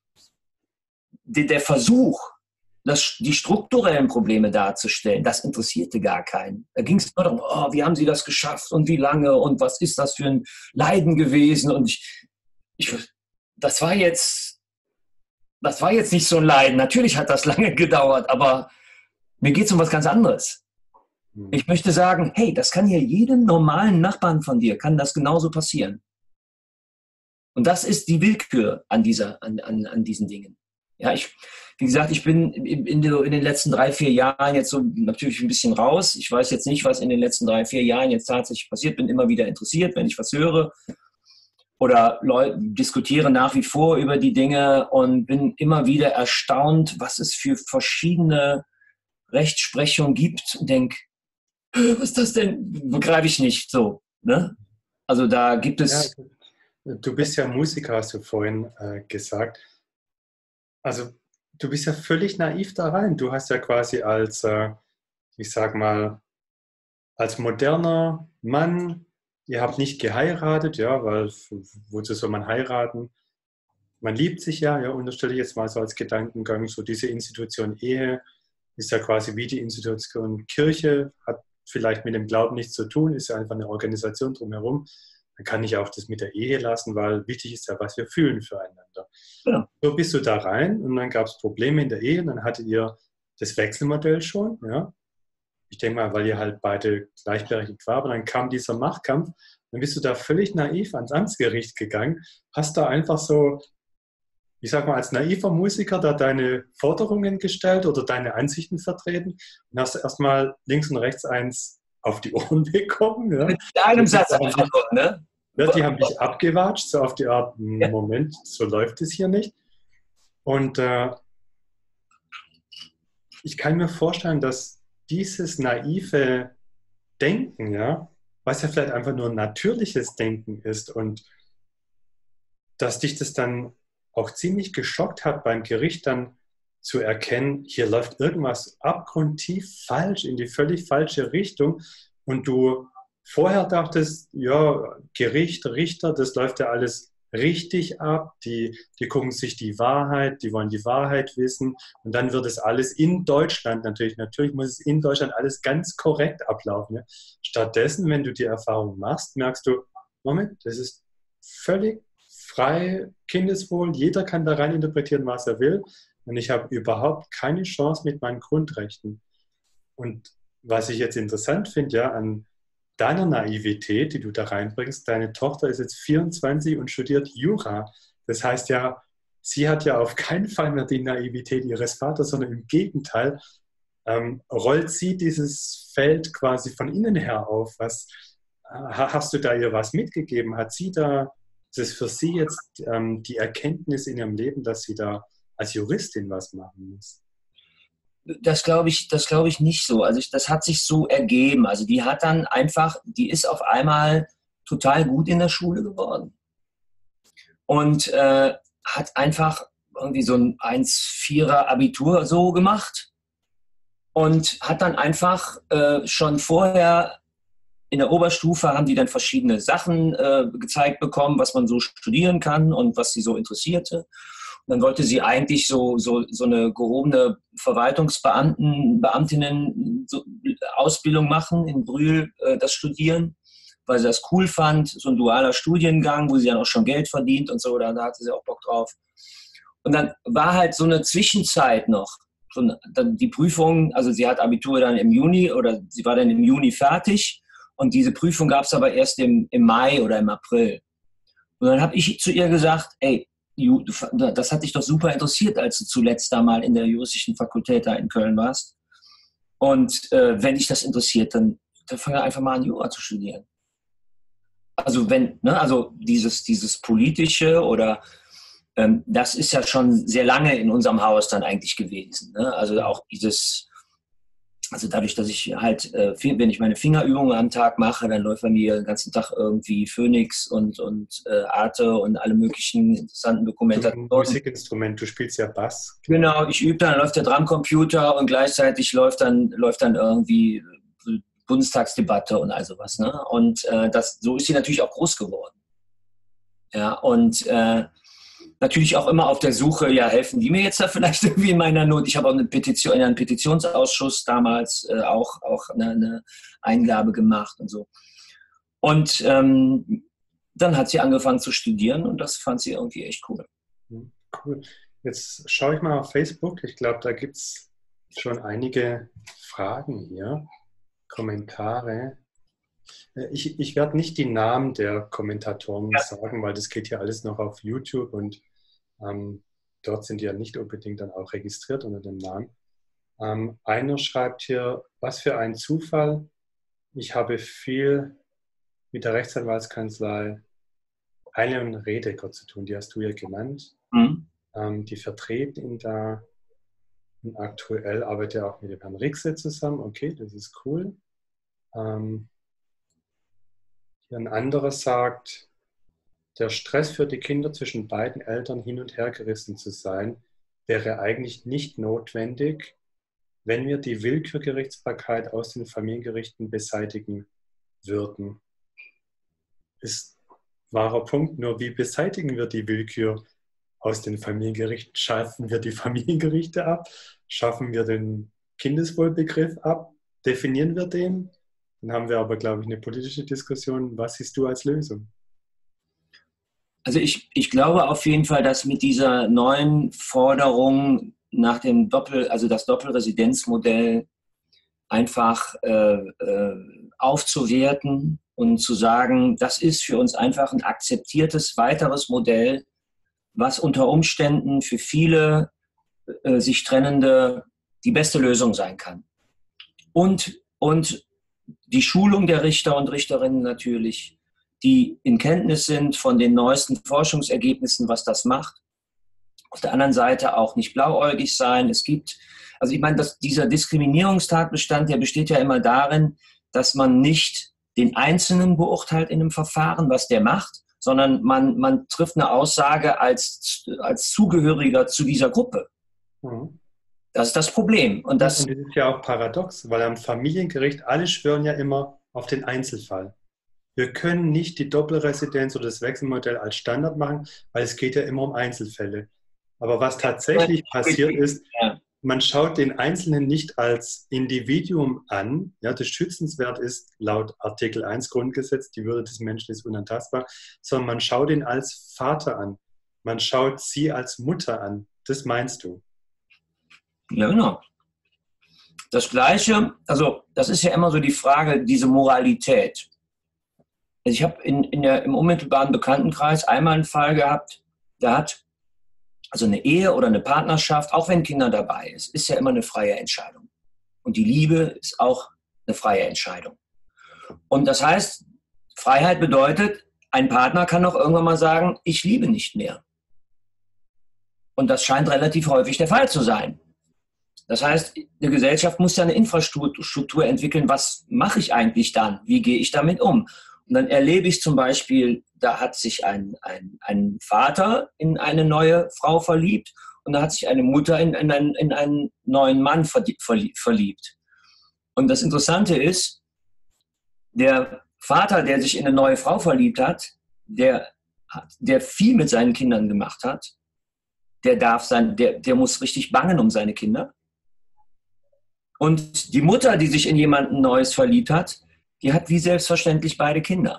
der Versuch, das, die strukturellen Probleme darzustellen, das interessierte gar keinen. Da ging es nur darum, oh, wie haben Sie das geschafft und wie lange und was ist das für ein Leiden gewesen? Und ich, ich das war jetzt, das war jetzt nicht so ein Leiden. Natürlich hat das lange gedauert, aber mir geht es um was ganz anderes. Ich möchte sagen, hey, das kann hier jedem normalen Nachbarn von dir, kann das genauso passieren. Und das ist die Willkür an, dieser, an, an, an diesen Dingen. Ja, ich, wie gesagt, ich bin in, in den letzten drei, vier Jahren jetzt so natürlich ein bisschen raus. Ich weiß jetzt nicht, was in den letzten drei, vier Jahren jetzt tatsächlich passiert. Bin immer wieder interessiert, wenn ich was höre oder Leute diskutiere nach wie vor über die Dinge und bin immer wieder erstaunt, was es für verschiedene Rechtsprechungen gibt und denke, Was ist das denn? Begreife ich nicht so. Ne? Also da gibt Ja, es. du bist ja Musiker, hast du vorhin äh, gesagt. Also du bist ja völlig naiv da rein. Du hast ja quasi als, äh, ich sag mal, als moderner Mann, ihr habt nicht geheiratet, ja, weil wozu soll man heiraten? Man liebt sich ja, ja, unterstelle ich jetzt mal so als Gedankengang, so diese Institution Ehe ist ja quasi wie die Institution Kirche, hat vielleicht mit dem Glauben nichts zu tun, ist ja einfach eine Organisation drumherum. Dann kann ich auch das mit der Ehe lassen, weil wichtig ist ja, was wir fühlen füreinander. Ja. So bist du da rein und dann gab es Probleme in der Ehe und dann hattet ihr das Wechselmodell schon, ja. Ich denke mal, weil ihr halt beide gleichberechtigt war, aber dann kam dieser Machtkampf, dann bist du da völlig naiv ans Amtsgericht gegangen, hast da einfach so, ich sag mal, als naiver Musiker da deine Forderungen gestellt oder deine Ansichten vertreten und hast erstmal links und rechts eins auf die Ohren bekommen. Ja. Mit einem Die Satz haben einfach dich, nur, ne? ja, die haben dich abgewatscht, so auf die Art, Ja. Moment, so läuft es hier nicht. Und äh, ich kann mir vorstellen, dass dieses naive Denken, ja, was ja vielleicht einfach nur ein natürliches Denken ist und dass dich das dann auch ziemlich geschockt hat beim Gericht dann zu erkennen, hier läuft irgendwas abgrundtief falsch in die völlig falsche Richtung und du vorher dachtest, ja, Gericht, Richter, das läuft ja alles richtig ab, die, die gucken sich die Wahrheit, die wollen die Wahrheit wissen und dann wird es alles in Deutschland natürlich, natürlich muss es in Deutschland alles ganz korrekt ablaufen. Ja. Stattdessen, wenn du die Erfahrung machst, merkst du, Moment, das ist völlig frei, Kindeswohl, jeder kann da rein interpretieren, was er will und ich habe überhaupt keine Chance mit meinen Grundrechten. Und was ich jetzt interessant finde, ja, an deiner Naivität, die du da reinbringst, deine Tochter ist jetzt vierundzwanzig und studiert Jura. Das heißt ja, sie hat ja auf keinen Fall mehr die Naivität ihres Vaters, sondern im Gegenteil, ähm, rollt sie dieses Feld quasi von innen her auf. Was, äh, hast du da ihr was mitgegeben? Hat sie da, ist es für sie jetzt ähm, die Erkenntnis in ihrem Leben, dass sie da als Juristin was machen muss? Das glaube ich, das glaube ich nicht so. Also ich, das hat sich so ergeben. Also die hat dann einfach, die ist auf einmal total gut in der Schule geworden und äh, hat einfach irgendwie so ein eins Komma vierer Abitur so gemacht und hat dann einfach äh, schon vorher in der Oberstufe haben die dann verschiedene Sachen äh, gezeigt bekommen, was man so studieren kann und was sie so interessierte. Und dann wollte sie eigentlich so, so, so eine gehobene Verwaltungsbeamten, Beamtinnen so Ausbildung machen in Brühl, äh, das studieren, weil sie das cool fand. So ein dualer Studiengang, wo sie dann auch schon Geld verdient und so, da, da hatte sie auch Bock drauf. Und dann war halt so eine Zwischenzeit noch. So dann die Prüfung, also sie hat Abitur dann im Juni oder sie war dann im Juni fertig. Und diese Prüfung gab es aber erst im, im Mai oder im April. Und dann habe ich zu ihr gesagt, ey, das hat dich doch super interessiert, als du zuletzt da mal in der juristischen Fakultät da in Köln warst. Und äh, wenn dich das interessiert, dann, dann fang einfach mal an, Jura zu studieren. Also wenn, ne, also dieses, dieses politische oder ähm, das ist ja schon sehr lange in unserem Haus dann eigentlich gewesen. Ne? Also auch dieses Also dadurch, dass ich halt, äh, wenn ich meine Fingerübungen am Tag mache, dann läuft bei mir den ganzen Tag irgendwie Phoenix und, und äh, Arte und alle möglichen interessanten Dokumentationen. Musikinstrument, du spielst ja Bass. Genau, ich übe, dann läuft der Drumcomputer und gleichzeitig läuft dann, läuft dann irgendwie Bundestagsdebatte und all sowas. Ne? Und äh, das, so ist sie natürlich auch groß geworden. Ja, und äh, natürlich auch immer auf der Suche, ja, helfen die mir jetzt da vielleicht irgendwie in meiner Not? Ich habe auch eine Petition, in einem Petitionsausschuss damals äh, auch, auch eine, eine Eingabe gemacht und so. Und ähm, dann hat sie angefangen zu studieren und das fand sie irgendwie echt cool. Cool. Jetzt schaue ich mal auf Facebook. Ich glaube, da gibt es schon einige Fragen hier, Kommentare. Ich, ich werde nicht die Namen der Kommentatoren Ja. sagen, weil das geht ja alles noch auf YouTube und ähm, dort sind die ja nicht unbedingt dann auch registriert unter dem Namen. Ähm, einer schreibt hier, was für ein Zufall. Ich habe viel mit der Rechtsanwaltskanzlei Eile und Redeker zu tun, die hast du ja genannt. Mhm. Ähm, die vertreten ihn da und aktuell arbeitet er auch mit dem Herrn Rixe zusammen. Okay, das ist cool. Ähm, hier ein anderer sagt, der Stress für die Kinder zwischen beiden Eltern hin und her gerissen zu sein, wäre eigentlich nicht notwendig, wenn wir die Willkürgerichtsbarkeit aus den Familiengerichten beseitigen würden. Ist wahrer Punkt, nur wie beseitigen wir die Willkür aus den Familiengerichten? Schaffen wir die Familiengerichte ab? Schaffen wir den Kindeswohlbegriff ab? Definieren wir den? Dann haben wir aber, glaube ich, eine politische Diskussion. Was siehst du als Lösung? Also ich, ich glaube auf jeden Fall, dass mit dieser neuen Forderung nach dem Doppel, also das Doppelresidenzmodell einfach äh, äh, aufzuwerten und zu sagen, das ist für uns einfach ein akzeptiertes weiteres Modell, was unter Umständen für viele äh, sich Trennende die beste Lösung sein kann. Und, und die Schulung der Richter und Richterinnen natürlich, die in Kenntnis sind von den neuesten Forschungsergebnissen, was das macht. Auf der anderen Seite auch nicht blauäugig sein. Es gibt, also ich meine, dass dieser Diskriminierungstatbestand, der besteht ja immer darin, dass man nicht den Einzelnen beurteilt in einem Verfahren, was der macht, sondern man, man trifft eine Aussage als, als Zugehöriger zu dieser Gruppe. Mhm. Das ist das Problem. Und das, und das ist ja auch paradox, weil am Familiengericht alle schwören ja immer auf den Einzelfall. Wir können nicht die Doppelresidenz oder das Wechselmodell als Standard machen, weil es geht ja immer um Einzelfälle. Aber was tatsächlich passiert ist, man schaut den Einzelnen nicht als Individuum an. Ja, das schützenswert ist laut Artikel eins Grundgesetz, die Würde des Menschen ist unantastbar, sondern man schaut ihn als Vater an. Man schaut sie als Mutter an. Das meinst du? Ja, genau. Das Gleiche, also das ist ja immer so die Frage, diese Moralität. Also ich habe in, in der, im unmittelbaren Bekanntenkreis einmal einen Fall gehabt, da hat also eine Ehe oder eine Partnerschaft, auch wenn Kinder dabei ist, ist ja immer eine freie Entscheidung. Und die Liebe ist auch eine freie Entscheidung. Und das heißt, Freiheit bedeutet, ein Partner kann auch irgendwann mal sagen, ich liebe nicht mehr. Und das scheint relativ häufig der Fall zu sein. Das heißt, eine Gesellschaft muss ja eine Infrastruktur entwickeln. Was mache ich eigentlich dann? Wie gehe ich damit um? Und dann erlebe ich zum Beispiel, da hat sich ein, ein, ein Vater in eine neue Frau verliebt und da hat sich eine Mutter in, in, einen, in einen neuen Mann verliebt. Und das Interessante ist, der Vater, der sich in eine neue Frau verliebt hat, der, der viel mit seinen Kindern gemacht hat, der, darf sein, der, der muss richtig bangen um seine Kinder. Und die Mutter, die sich in jemanden Neues verliebt hat, die hat wie selbstverständlich beide Kinder.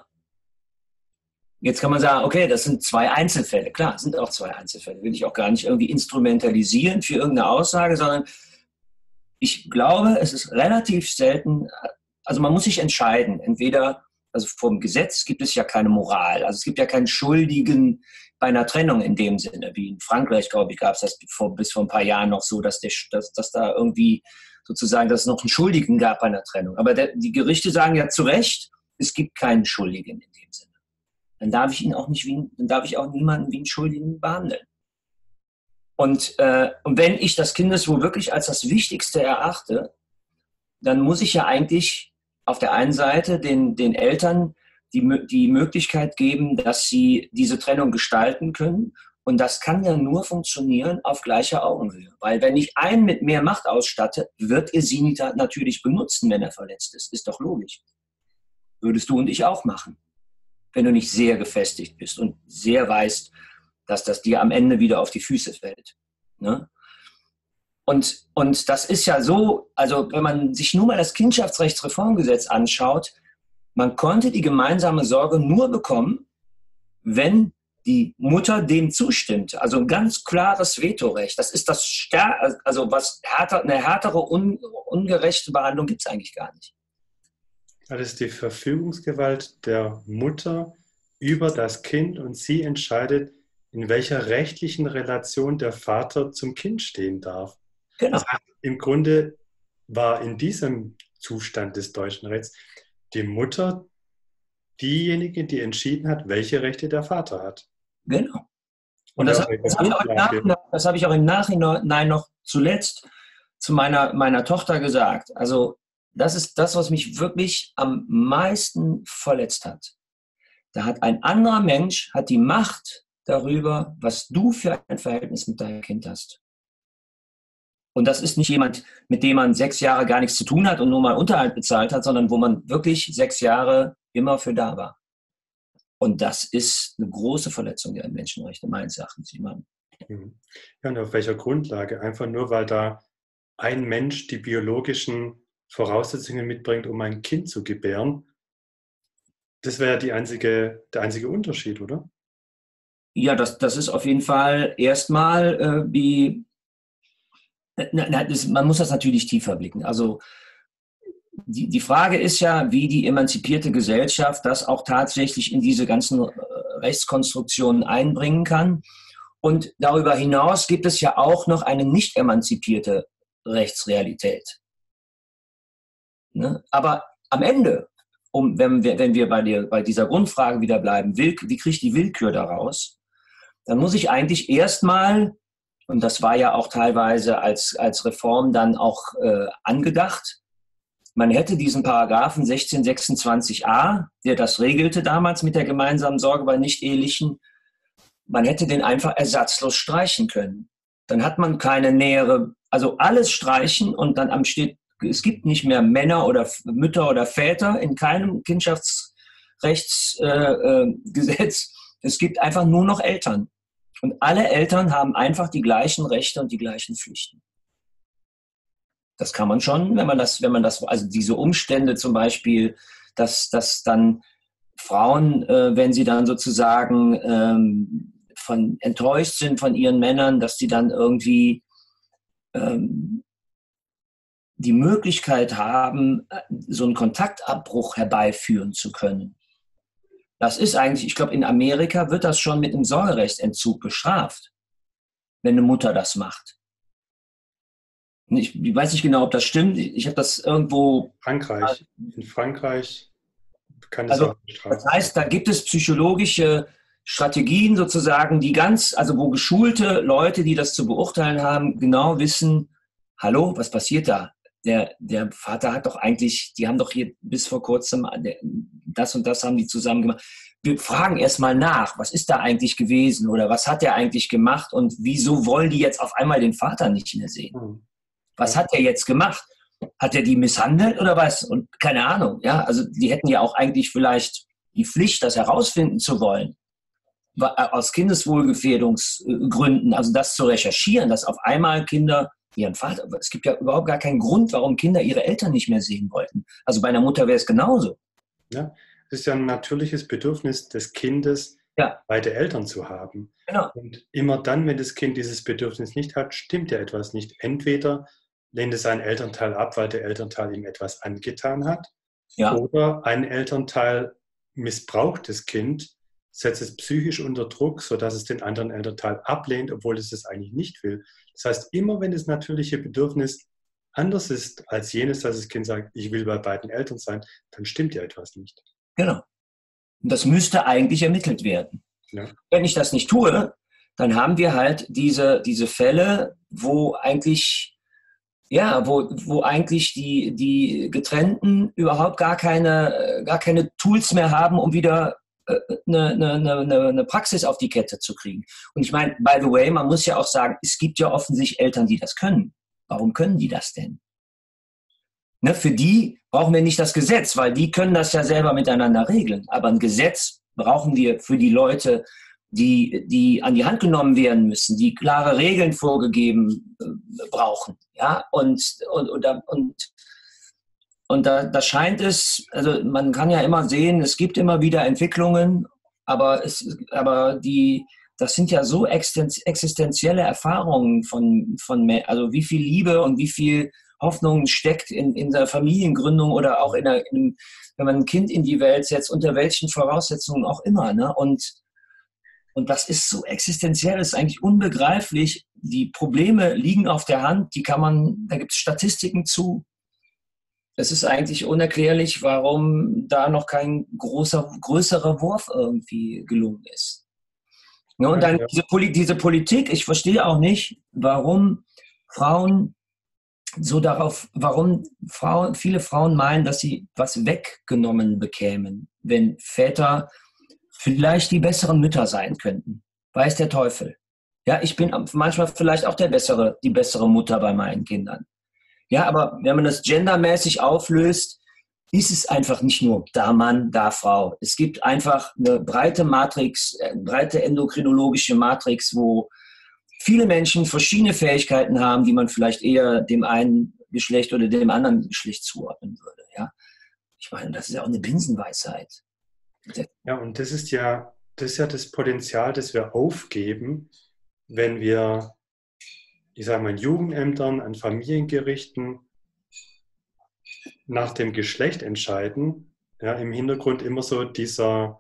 Jetzt kann man sagen, okay, das sind zwei Einzelfälle. Klar, es sind auch zwei Einzelfälle. Will ich auch gar nicht irgendwie instrumentalisieren für irgendeine Aussage, sondern ich glaube, es ist relativ selten, also man muss sich entscheiden. Entweder, also vom Gesetz gibt es ja keine Moral. Also es gibt ja keinen Schuldigen bei einer Trennung in dem Sinne. Wie in Frankreich, glaube ich, gab es das vor, bis vor ein paar Jahren noch so, dass, der, dass, dass da irgendwie sozusagen, dass es noch einen Schuldigen gab bei einer Trennung. Aber der, die Gerichte sagen ja zu Recht, es gibt keinen Schuldigen in dem Sinne. Dann darf ich ihn auch nicht wie, dann darf ich auch niemanden wie einen Schuldigen behandeln. Und, äh, und wenn ich das Kindeswohl wirklich als das Wichtigste erachte, dann muss ich ja eigentlich auf der einen Seite den, den Eltern die, die Möglichkeit geben, dass sie diese Trennung gestalten können. Und das kann ja nur funktionieren auf gleicher Augenhöhe. Weil wenn ich einen mit mehr Macht ausstatte, wird ihr sie natürlich benutzen, wenn er verletzt ist. Ist doch logisch. Würdest du und ich auch machen. Wenn du nicht sehr gefestigt bist und sehr weißt, dass das dir am Ende wieder auf die Füße fällt. Ne? Und, und das ist ja so, also wenn man sich nur mal das Kindschaftsrechtsreformgesetz anschaut, man konnte die gemeinsame Sorge nur bekommen, wenn die Mutter dem zustimmt. Also ein ganz klares Vetorecht. Das ist das Stär also was härter, eine härtere, un ungerechte Behandlung gibt es eigentlich gar nicht. Das ist die Verfügungsgewalt der Mutter über das Kind und sie entscheidet, in welcher rechtlichen Relation der Vater zum Kind stehen darf. Genau. Das heißt, im Grunde war in diesem Zustand des deutschen Rechts die Mutter diejenige, die entschieden hat, welche Rechte der Vater hat. Genau. Und, und das, das habe ich, hab ich auch im Nachhinein noch zuletzt zu meiner, meiner Tochter gesagt. Also das ist das, was mich wirklich am meisten verletzt hat. Da hat ein anderer Mensch hat die Macht darüber, was du für ein Verhältnis mit deinem Kind hast. Und das ist nicht jemand, mit dem man sechs Jahre gar nichts zu tun hat und nur mal Unterhalt bezahlt hat, sondern wo man wirklich sechs Jahre immer für da war. Und das ist eine große Verletzung der Menschenrechte, meines Erachtens. Ja, und auf welcher Grundlage? Einfach nur, weil da ein Mensch die biologischen Voraussetzungen mitbringt, um ein Kind zu gebären. Das wäre die einzige, der einzige Unterschied, oder? Ja, das, das ist auf jeden Fall erstmal äh, wie, na, na, das, man muss das natürlich tiefer blicken. Also die, die Frage ist ja, wie die emanzipierte Gesellschaft das auch tatsächlich in diese ganzen äh, Rechtskonstruktionen einbringen kann. Und darüber hinaus gibt es ja auch noch eine nicht emanzipierte Rechtsrealität. Ne? Aber am Ende, um, wenn wir, wenn wir bei, der, bei dieser Grundfrage wieder bleiben, will, wie kriege ich die Willkür daraus, dann muss ich eigentlich erstmal, und das war ja auch teilweise als, als Reform dann auch äh, angedacht, man hätte diesen Paragraphen sechzehn sechsundzwanzig a, der das regelte damals mit der gemeinsamen Sorge bei Nicht-Ehelichen, man hätte den einfach ersatzlos streichen können. Dann hat man keine nähere, also alles streichen und dann am steht, es gibt nicht mehr Männer oder Mütter oder Väter in keinem Kindschaftsrechtsgesetz. Äh, äh, es gibt einfach nur noch Eltern. Und alle Eltern haben einfach die gleichen Rechte und die gleichen Pflichten. Das kann man schon, wenn man das, wenn man das, also diese Umstände zum Beispiel, dass, dass dann Frauen, äh, wenn sie dann sozusagen ähm, von enttäuscht sind von ihren Männern, dass die dann irgendwie ähm, die Möglichkeit haben, so einen Kontaktabbruch herbeiführen zu können. Das ist eigentlich, ich glaube, in Amerika wird das schon mit einem Sorgerechtsentzug bestraft, wenn eine Mutter das macht. Ich, ich weiß nicht genau, ob das stimmt. Ich habe das irgendwo... Frankreich. In Frankreich kann das also, auch bestraft. Das heißt, da gibt es psychologische Strategien sozusagen, die ganz, also wo geschulte Leute, die das zu beurteilen haben, genau wissen, hallo, was passiert da? Der, der Vater hat doch eigentlich, die haben doch hier bis vor kurzem, das und das haben die zusammen gemacht. Wir fragen erst mal nach, was ist da eigentlich gewesen oder was hat er eigentlich gemacht und wieso wollen die jetzt auf einmal den Vater nicht mehr sehen? Hm. Was hat er jetzt gemacht? Hat er die misshandelt oder was? Und keine Ahnung. Ja, also die hätten ja auch eigentlich vielleicht die Pflicht, das herausfinden zu wollen, aus Kindeswohlgefährdungsgründen, also das zu recherchieren, dass auf einmal Kinder ihren Vater, es gibt ja überhaupt gar keinen Grund, warum Kinder ihre Eltern nicht mehr sehen wollten. Also bei einer Mutter wäre es genauso. Ja, es ist ja ein natürliches Bedürfnis des Kindes, ja, beide Eltern zu haben. Genau. Und immer dann, wenn das Kind dieses Bedürfnis nicht hat, stimmt ja etwas nicht. Entweder lehnt es einen Elternteil ab, weil der Elternteil ihm etwas angetan hat, ja, oder ein Elternteil missbraucht das Kind, setzt es psychisch unter Druck, sodass es den anderen Elternteil ablehnt, obwohl es es eigentlich nicht will. Das heißt, immer wenn das natürliche Bedürfnis anders ist als jenes, dass das Kind sagt, ich will bei beiden Eltern sein, dann stimmt ja etwas nicht. Genau. Und das müsste eigentlich ermittelt werden. Ja. Wenn ich das nicht tue, dann haben wir halt diese, diese Fälle, wo eigentlich, ja, wo, wo eigentlich die, die Getrennten überhaupt gar keine, gar keine Tools mehr haben, um wieder Eine, eine, eine Praxis auf die Kette zu kriegen. Und ich meine, by the way, man muss ja auch sagen, es gibt ja offensichtlich Eltern, die das können. Warum können die das denn? Ne, für die brauchen wir nicht das Gesetz, weil die können das ja selber miteinander regeln. Aber ein Gesetz brauchen wir für die Leute, die, die an die Hand genommen werden müssen, die klare Regeln vorgegeben äh, brauchen. Ja? Und, und, und, und Und da, da scheint es, also man kann ja immer sehen, es gibt immer wieder Entwicklungen, aber, es, aber die, das sind ja so existenzielle Erfahrungen von, von, also wie viel Liebe und wie viel Hoffnung steckt in, in der Familiengründung oder auch in der, in, wenn man ein Kind in die Welt setzt, unter welchen Voraussetzungen auch immer. Ne? Und, und das ist so existenziell, ist eigentlich unbegreiflich. Die Probleme liegen auf der Hand, die kann man, da gibt es Statistiken zu. Es ist eigentlich unerklärlich, warum da noch kein großer, größerer Wurf irgendwie gelungen ist. Ja, und dann diese, Poli- diese Politik, ich verstehe auch nicht, warum Frauen so darauf, warum Frauen, viele Frauen meinen, dass sie was weggenommen bekämen, wenn Väter vielleicht die besseren Mütter sein könnten. Weiß der Teufel. Ja, ich bin manchmal vielleicht auch der bessere, die bessere Mutter bei meinen Kindern. Ja, aber wenn man das gendermäßig auflöst, ist es einfach nicht nur da Mann, da Frau. Es gibt einfach eine breite Matrix, eine breite endokrinologische Matrix, wo viele Menschen verschiedene Fähigkeiten haben, die man vielleicht eher dem einen Geschlecht oder dem anderen Geschlecht zuordnen würde. Ja? Ich meine, das ist ja auch eine Binsenweisheit. Ja, und das ist ja, das ist ja das Potenzial, das wir aufgeben, wenn wir, ich sage mal, in Jugendämtern, an Familiengerichten nach dem Geschlecht entscheiden. Ja, im Hintergrund immer so dieser,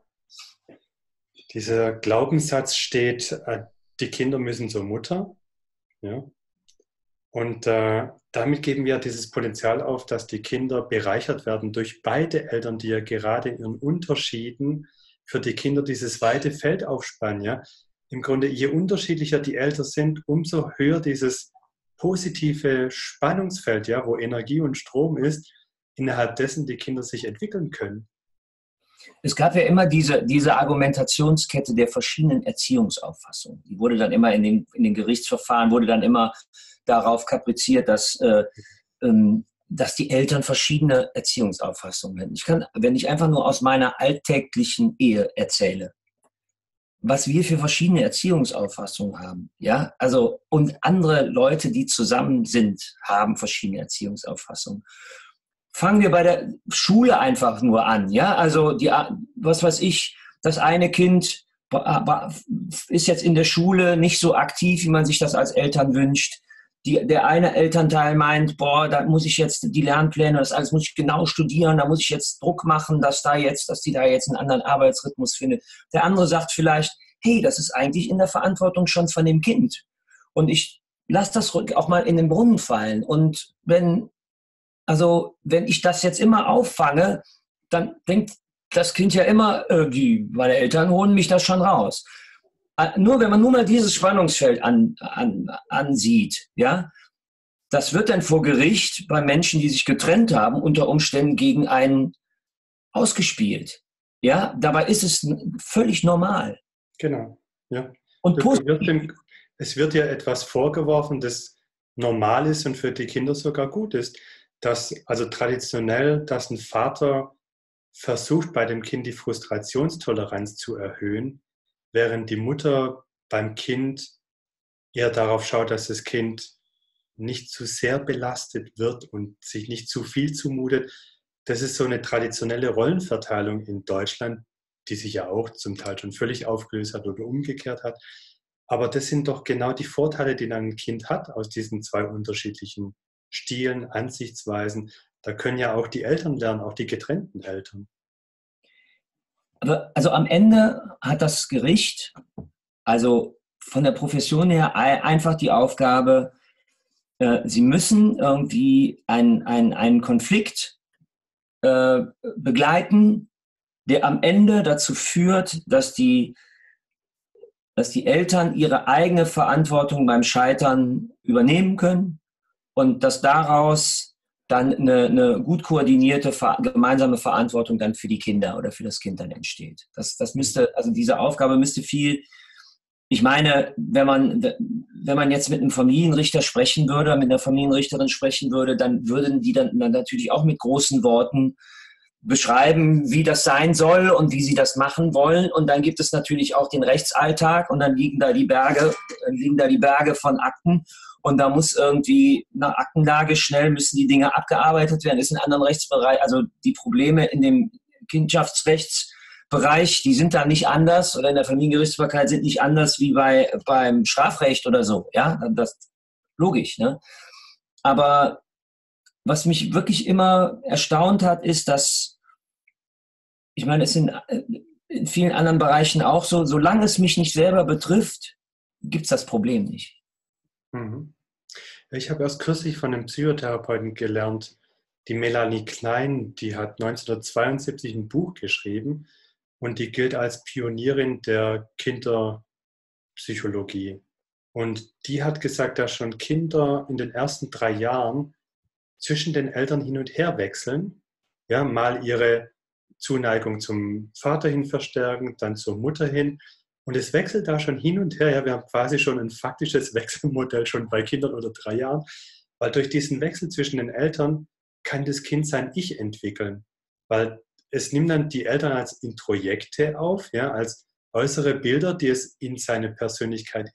dieser Glaubenssatz steht, äh, die Kinder müssen zur Mutter. Ja? Und äh, damit geben wir dieses Potenzial auf, dass die Kinder bereichert werden durch beide Eltern, die ja gerade in ihren Unterschieden für die Kinder dieses weite Feld aufspannen. Ja? Im Grunde, je unterschiedlicher die Eltern sind, umso höher dieses positive Spannungsfeld, ja, wo Energie und Strom ist, innerhalb dessen die Kinder sich entwickeln können. Es gab ja immer diese, diese Argumentationskette der verschiedenen Erziehungsauffassungen. Die wurde dann immer in den, in den Gerichtsverfahren, wurde dann immer darauf kapriziert, dass, äh, ähm, dass die Eltern verschiedene Erziehungsauffassungen hätten. Ich kann, wenn ich einfach nur aus meiner alltäglichen Ehe erzähle, was wir für verschiedene Erziehungsauffassungen haben, ja, also, und andere Leute, die zusammen sind, haben verschiedene Erziehungsauffassungen. Fangen wir bei der Schule einfach nur an, ja, also die, was weiß ich, das eine Kind ist jetzt in der Schule nicht so aktiv, wie man sich das als Eltern wünscht. Die, der eine Elternteil meint, boah, da muss ich jetzt die Lernpläne, das alles muss ich genau studieren, da muss ich jetzt Druck machen, dass da jetzt, dass die da jetzt einen anderen Arbeitsrhythmus findet. Der andere sagt vielleicht, hey, das ist eigentlich in der Verantwortung schon von dem Kind. Und ich lasse das auch mal in den Brunnen fallen. Und wenn Also wenn ich das jetzt immer auffange, dann denkt das Kind ja immer, äh, die, meine Eltern holen mich da schon raus. Äh, nur wenn man nur mal dieses Spannungsfeld an, an, ansieht, ja, das wird dann vor Gericht bei Menschen, die sich getrennt haben, unter Umständen gegen einen ausgespielt. Ja, dabei ist es völlig normal. Genau, ja. Und Es wird, es wird ja etwas vorgeworfen, das normal ist und für die Kinder sogar gut ist. Dass, also traditionell, dass ein Vater versucht, bei dem Kind die Frustrationstoleranz zu erhöhen, während die Mutter beim Kind eher darauf schaut, dass das Kind nicht zu sehr belastet wird und sich nicht zu viel zumutet. Das ist so eine traditionelle Rollenverteilung in Deutschland, die sich ja auch zum Teil schon völlig aufgelöst hat oder umgekehrt hat. Aber das sind doch genau die Vorteile, die dann ein Kind hat aus diesen zwei unterschiedlichen Stilen, Ansichtsweisen. Da können ja auch die Eltern lernen, auch die getrennten Eltern. Aber also am Ende hat das Gericht, also von der Profession her, einfach die Aufgabe, äh, sie müssen irgendwie einen, einen, einen Konflikt äh, begleiten, der am Ende dazu führt, dass die, dass die Eltern ihre eigene Verantwortung beim Scheitern übernehmen können. Und dass daraus dann eine, eine gut koordinierte gemeinsame Verantwortung dann für die Kinder oder für das Kind dann entsteht. Das, das müsste, also diese Aufgabe müsste viel, ich meine, wenn man, wenn man jetzt mit einem Familienrichter sprechen würde, mit einer Familienrichterin sprechen würde, dann würden die dann, dann natürlich auch mit großen Worten beschreiben, wie das sein soll und wie sie das machen wollen. Und dann gibt es natürlich auch den Rechtsalltag und dann liegen da die Berge, liegen da die Berge von Akten. Und da muss irgendwie nach Aktenlage schnell müssen die Dinge abgearbeitet werden. Ist in anderen Rechtsbereichen, also die Probleme in dem Kindschaftsrechtsbereich, die sind da nicht anders oder in der Familiengerichtsbarkeit sind nicht anders wie bei, beim Strafrecht oder so. Ja, das ist logisch. Ne? Aber was mich wirklich immer erstaunt hat, ist, dass, ich meine, es sind in vielen anderen Bereichen auch so, solange es mich nicht selber betrifft, gibt es das Problem nicht. Mhm. Ich habe erst kürzlich von einem Psychotherapeuten gelernt, die Melanie Klein, die hat neunzehnhundertzweiundsiebzig ein Buch geschrieben und die gilt als Pionierin der Kinderpsychologie. Und die hat gesagt, dass schon Kinder in den ersten drei Jahren zwischen den Eltern hin und her wechseln. Ja, mal ihre Zuneigung zum Vater hin verstärken, dann zur Mutter hin. Und es wechselt da schon hin und her. Ja, wir haben quasi schon ein faktisches Wechselmodell schon bei Kindern unter drei Jahren, weil durch diesen Wechsel zwischen den Eltern kann das Kind sein Ich entwickeln. Weil es nimmt dann die Eltern als Introjekte auf, ja, als äußere Bilder, die es in seine Persönlichkeit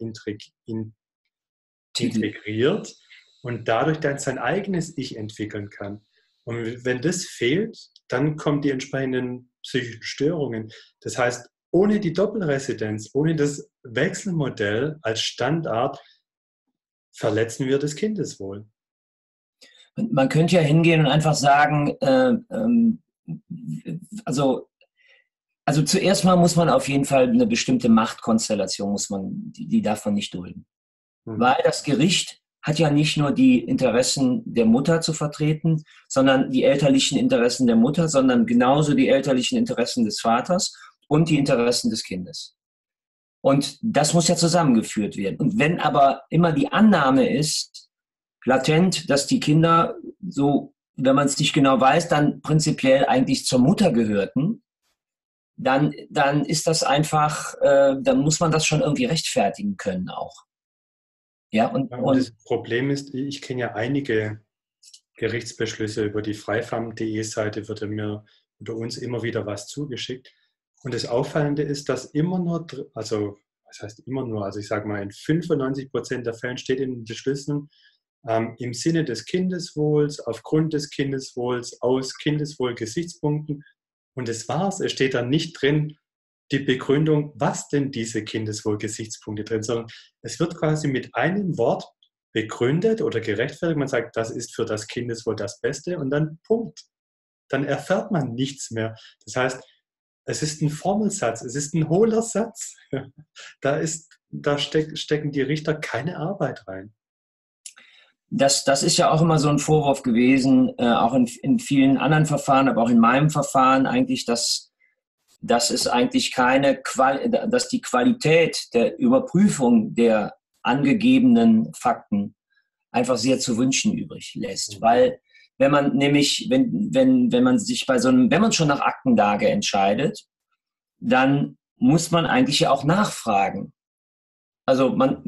integriert und dadurch dann sein eigenes Ich entwickeln kann. Und wenn das fehlt, dann kommen die entsprechenden psychischen Störungen. Das heißt, ohne die Doppelresidenz, ohne das Wechselmodell als Standard, verletzen wir das Kindeswohl. Man könnte ja hingehen und einfach sagen, äh, ähm, also, also zuerst mal muss man auf jeden Fall eine bestimmte Machtkonstellation, muss man, die, die darf man nicht dulden. Mhm. Weil das Gericht hat ja nicht nur die Interessen der Mutter zu vertreten, sondern die elterlichen Interessen der Mutter, sondern genauso die elterlichen Interessen des Vaters und die Interessen des Kindes. Und das muss ja zusammengeführt werden. Und wenn aber immer die Annahme ist, latent, dass die Kinder so, wenn man es nicht genau weiß, dann prinzipiell eigentlich zur Mutter gehörten, dann, dann ist das einfach, äh, dann muss man das schon irgendwie rechtfertigen können auch. Ja, und, und das Problem ist, ich kenne ja einige Gerichtsbeschlüsse über die freifam punkt de Seite, wird mir oder uns immer wieder was zugeschickt. Und das Auffallende ist, dass immer nur, also was heißt immer nur, also ich sage mal, in fünfundneunzig Prozent der Fällen steht in den Beschlüssen, ähm, im Sinne des Kindeswohls, aufgrund des Kindeswohls, aus Kindeswohl-Gesichtspunkten. Und das war's. Es steht da nicht drin, die Begründung, was denn diese Kindeswohl-Gesichtspunkte drin, sondern es wird quasi mit einem Wort begründet oder gerechtfertigt. Man sagt, das ist für das Kindeswohl das Beste und dann Punkt. Dann erfährt man nichts mehr. Das heißt, es ist ein Formelsatz, es ist ein hohler Satz. Da, ist, da steck, stecken die Richter keine Arbeit rein. Das, das ist ja auch immer so ein Vorwurf gewesen, äh, auch in, in vielen anderen Verfahren, aber auch in meinem Verfahren eigentlich, dass, dass es eigentlich keine Quali- dass die Qualität der Überprüfung der angegebenen Fakten einfach sehr zu wünschen übrig lässt. Mhm. Weil wenn man nämlich, wenn, wenn, wenn man sich bei so einem, wenn man schon nach Aktenlage entscheidet, dann muss man eigentlich ja auch nachfragen. Also man,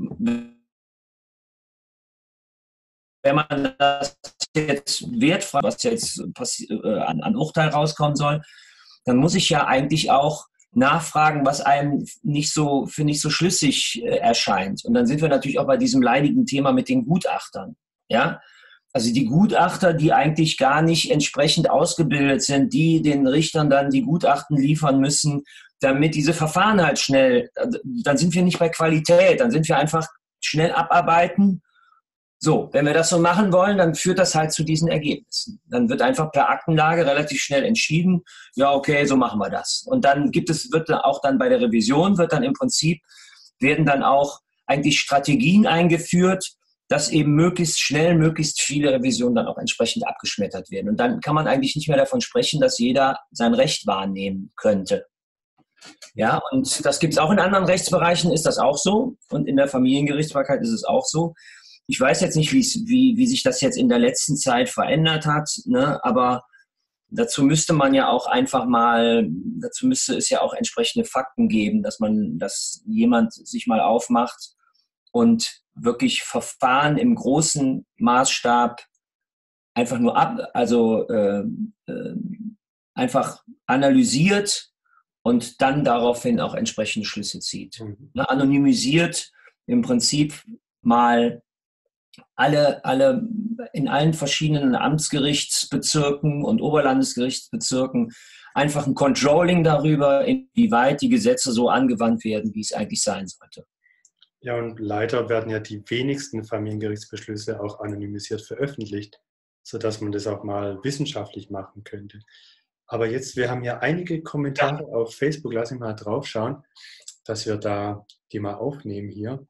wenn man das jetzt wertfrei, was jetzt äh, an, an Urteil rauskommen soll, dann muss ich ja eigentlich auch nachfragen, was einem nicht so, für nicht so schlüssig äh, erscheint. Und dann sind wir natürlich auch bei diesem leidigen Thema mit den Gutachtern. Ja? Also die Gutachter, die eigentlich gar nicht entsprechend ausgebildet sind, die den Richtern dann die Gutachten liefern müssen, damit diese Verfahren halt schnell, dann sind wir nicht bei Qualität, dann sind wir einfach schnell abarbeiten. So, wenn wir das so machen wollen, dann führt das halt zu diesen Ergebnissen. Dann wird einfach per Aktenlage relativ schnell entschieden, ja, okay, so machen wir das. Und dann gibt es, wird auch dann bei der Revision, wird dann im Prinzip, werden dann auch eigentlich Strategien eingeführt, dass eben möglichst schnell, möglichst viele Revisionen dann auch entsprechend abgeschmettert werden. Und dann kann man eigentlich nicht mehr davon sprechen, dass jeder sein Recht wahrnehmen könnte. Ja, und das gibt es auch in anderen Rechtsbereichen, ist das auch so. Und in der Familiengerichtsbarkeit ist es auch so. Ich weiß jetzt nicht, wie, wie sich das jetzt in der letzten Zeit verändert hat, ne? Aber dazu müsste man ja auch einfach mal, dazu müsste es ja auch entsprechende Fakten geben, dass man, dass jemand sich mal aufmacht und wirklich Verfahren im großen Maßstab einfach nur ab, also äh, äh, einfach analysiert und dann daraufhin auch entsprechende Schlüsse zieht. Mhm. Ne, anonymisiert im Prinzip mal alle, alle in allen verschiedenen Amtsgerichtsbezirken und Oberlandesgerichtsbezirken einfach ein Controlling darüber, inwieweit die Gesetze so angewandt werden, wie es eigentlich sein sollte. Ja, und leider werden ja die wenigsten Familiengerichtsbeschlüsse auch anonymisiert veröffentlicht, sodass man das auch mal wissenschaftlich machen könnte. Aber jetzt, wir haben ja einige Kommentare ja. auf Facebook, lass mich mal drauf schauen, dass wir da die mal aufnehmen hier.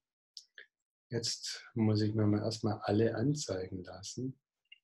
Jetzt muss ich mir mal erstmal alle anzeigen lassen.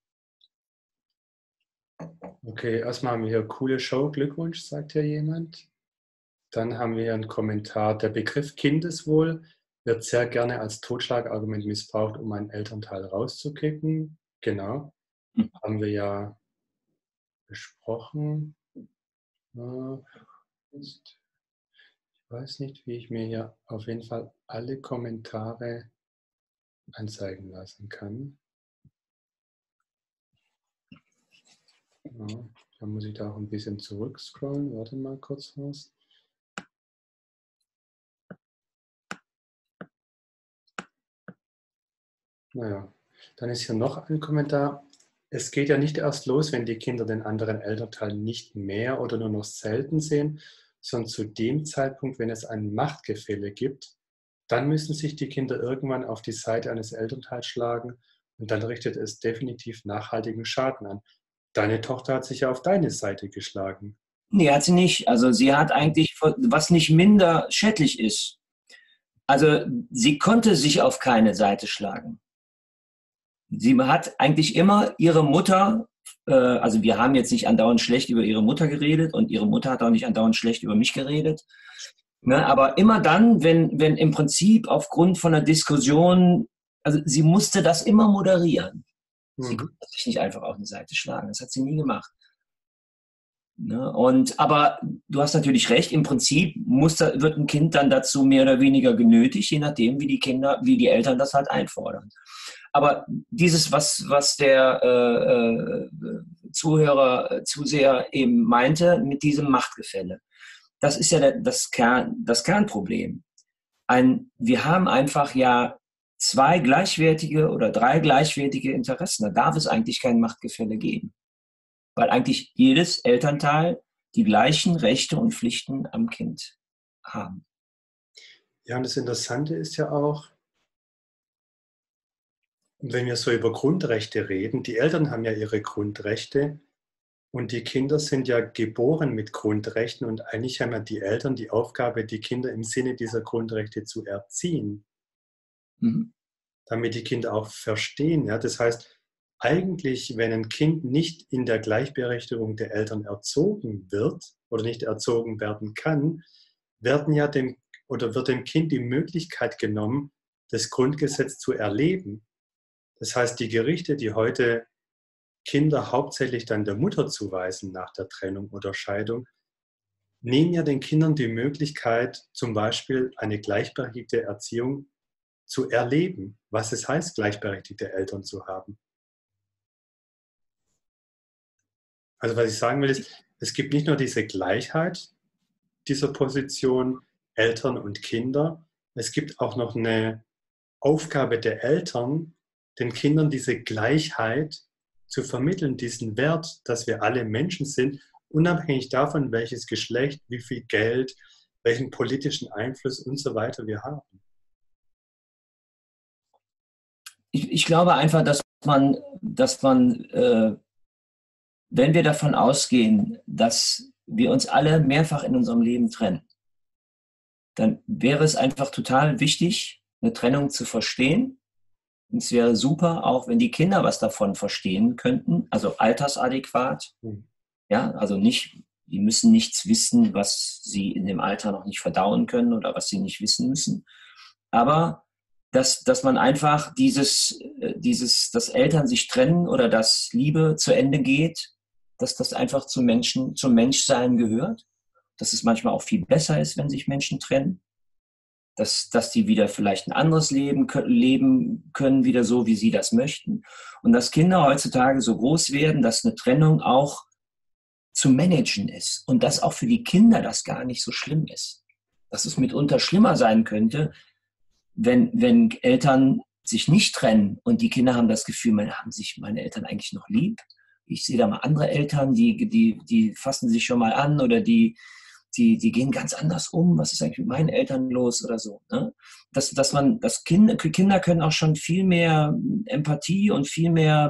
Okay, erstmal haben wir hier coole Show, Glückwunsch, sagt hier jemand. Dann haben wir einen Kommentar, der Begriff Kindeswohl wird sehr gerne als Totschlagargument missbraucht, um einen Elternteil rauszukicken. Genau. Hm. haben wir ja besprochen. Äh, jetzt, ich weiß nicht, wie ich mir hier auf jeden Fall alle Kommentare anzeigen lassen kann. Ja, da muss ich da auch ein bisschen zurückscrollen. Warte mal kurz was. Naja, dann ist hier noch ein Kommentar. Es geht ja nicht erst los, wenn die Kinder den anderen Elternteil nicht mehr oder nur noch selten sehen, sondern zu dem Zeitpunkt, wenn es ein Machtgefälle gibt, dann müssen sich die Kinder irgendwann auf die Seite eines Elternteils schlagen und dann richtet es definitiv nachhaltigen Schaden an. Deine Tochter hat sich ja auf deine Seite geschlagen. Nee, hat sie nicht. Also sie hat eigentlich, was nicht minder schädlich ist. Also sie konnte sich auf keine Seite schlagen. Sie hat eigentlich immer ihre Mutter, äh, also wir haben jetzt nicht andauernd schlecht über ihre Mutter geredet und ihre Mutter hat auch nicht andauernd schlecht über mich geredet. Ne, aber immer dann, wenn, wenn im Prinzip aufgrund von einer Diskussion, also sie musste das immer moderieren. Mhm. Sie konnte sich nicht einfach auf eine Seite schlagen. Das hat sie nie gemacht. Ne, und, aber du hast natürlich recht, im Prinzip muss da, wird ein Kind dann dazu mehr oder weniger genötigt, je nachdem, wie die Kinder, wie die Eltern das halt einfordern. Aber dieses, was, was der äh, äh, Zuhörer, Zuseher eben meinte, mit diesem Machtgefälle, das ist ja der, das, Kern, das Kernproblem. Ein, wir haben einfach ja zwei gleichwertige oder drei gleichwertige Interessen. Da darf es eigentlich kein Machtgefälle geben. Weil eigentlich jedes Elternteil die gleichen Rechte und Pflichten am Kind haben. Ja, und das Interessante ist ja auch, wenn wir so über Grundrechte reden, die Eltern haben ja ihre Grundrechte und die Kinder sind ja geboren mit Grundrechten und eigentlich haben ja die Eltern die Aufgabe, die Kinder im Sinne dieser Grundrechte zu erziehen, mhm. damit die Kinder auch verstehen. Ja? Das heißt, eigentlich, wenn ein Kind nicht in der Gleichberechtigung der Eltern erzogen wird oder nicht erzogen werden kann, werden ja dem, oder wird dem Kind die Möglichkeit genommen, das Grundgesetz zu erleben. Das heißt, die Gerichte, die heute Kinder hauptsächlich dann der Mutter zuweisen nach der Trennung oder Scheidung, nehmen ja den Kindern die Möglichkeit, zum Beispiel eine gleichberechtigte Erziehung zu erleben, was es heißt, gleichberechtigte Eltern zu haben. Also was ich sagen will, ist, es gibt nicht nur diese Gleichheit dieser Position Eltern und Kinder, es gibt auch noch eine Aufgabe der Eltern, den Kindern diese Gleichheit zu vermitteln, diesen Wert, dass wir alle Menschen sind, unabhängig davon, welches Geschlecht, wie viel Geld, welchen politischen Einfluss und so weiter wir haben. Ich, ich glaube einfach, dass man, dass man äh, wenn wir davon ausgehen, dass wir uns alle mehrfach in unserem Leben trennen, dann wäre es einfach total wichtig, eine Trennung zu verstehen. Und es wäre super, auch wenn die Kinder was davon verstehen könnten, also altersadäquat. Ja, also nicht, die müssen nichts wissen, was sie in dem Alter noch nicht verdauen können oder was sie nicht wissen müssen. Aber dass, dass man einfach dieses, dieses, dass Eltern sich trennen oder dass Liebe zu Ende geht, dass das einfach zum Menschen, zum Menschsein gehört, dass es manchmal auch viel besser ist, wenn sich Menschen trennen, dass, dass die wieder vielleicht ein anderes Leben leben können, wieder so, wie sie das möchten. Und dass Kinder heutzutage so groß werden, dass eine Trennung auch zu managen ist und dass auch für die Kinder das gar nicht so schlimm ist. Dass es mitunter schlimmer sein könnte, wenn, wenn Eltern sich nicht trennen und die Kinder haben das Gefühl, meine, haben sich meine Eltern eigentlich noch lieb? Ich sehe da mal andere Eltern, die, die, die fassen sich schon mal an oder die, die, die gehen ganz anders um. Was ist eigentlich mit meinen Eltern los oder so? Ne? Dass, dass man, dass Kinder, Kinder können auch schon viel mehr Empathie und viel mehr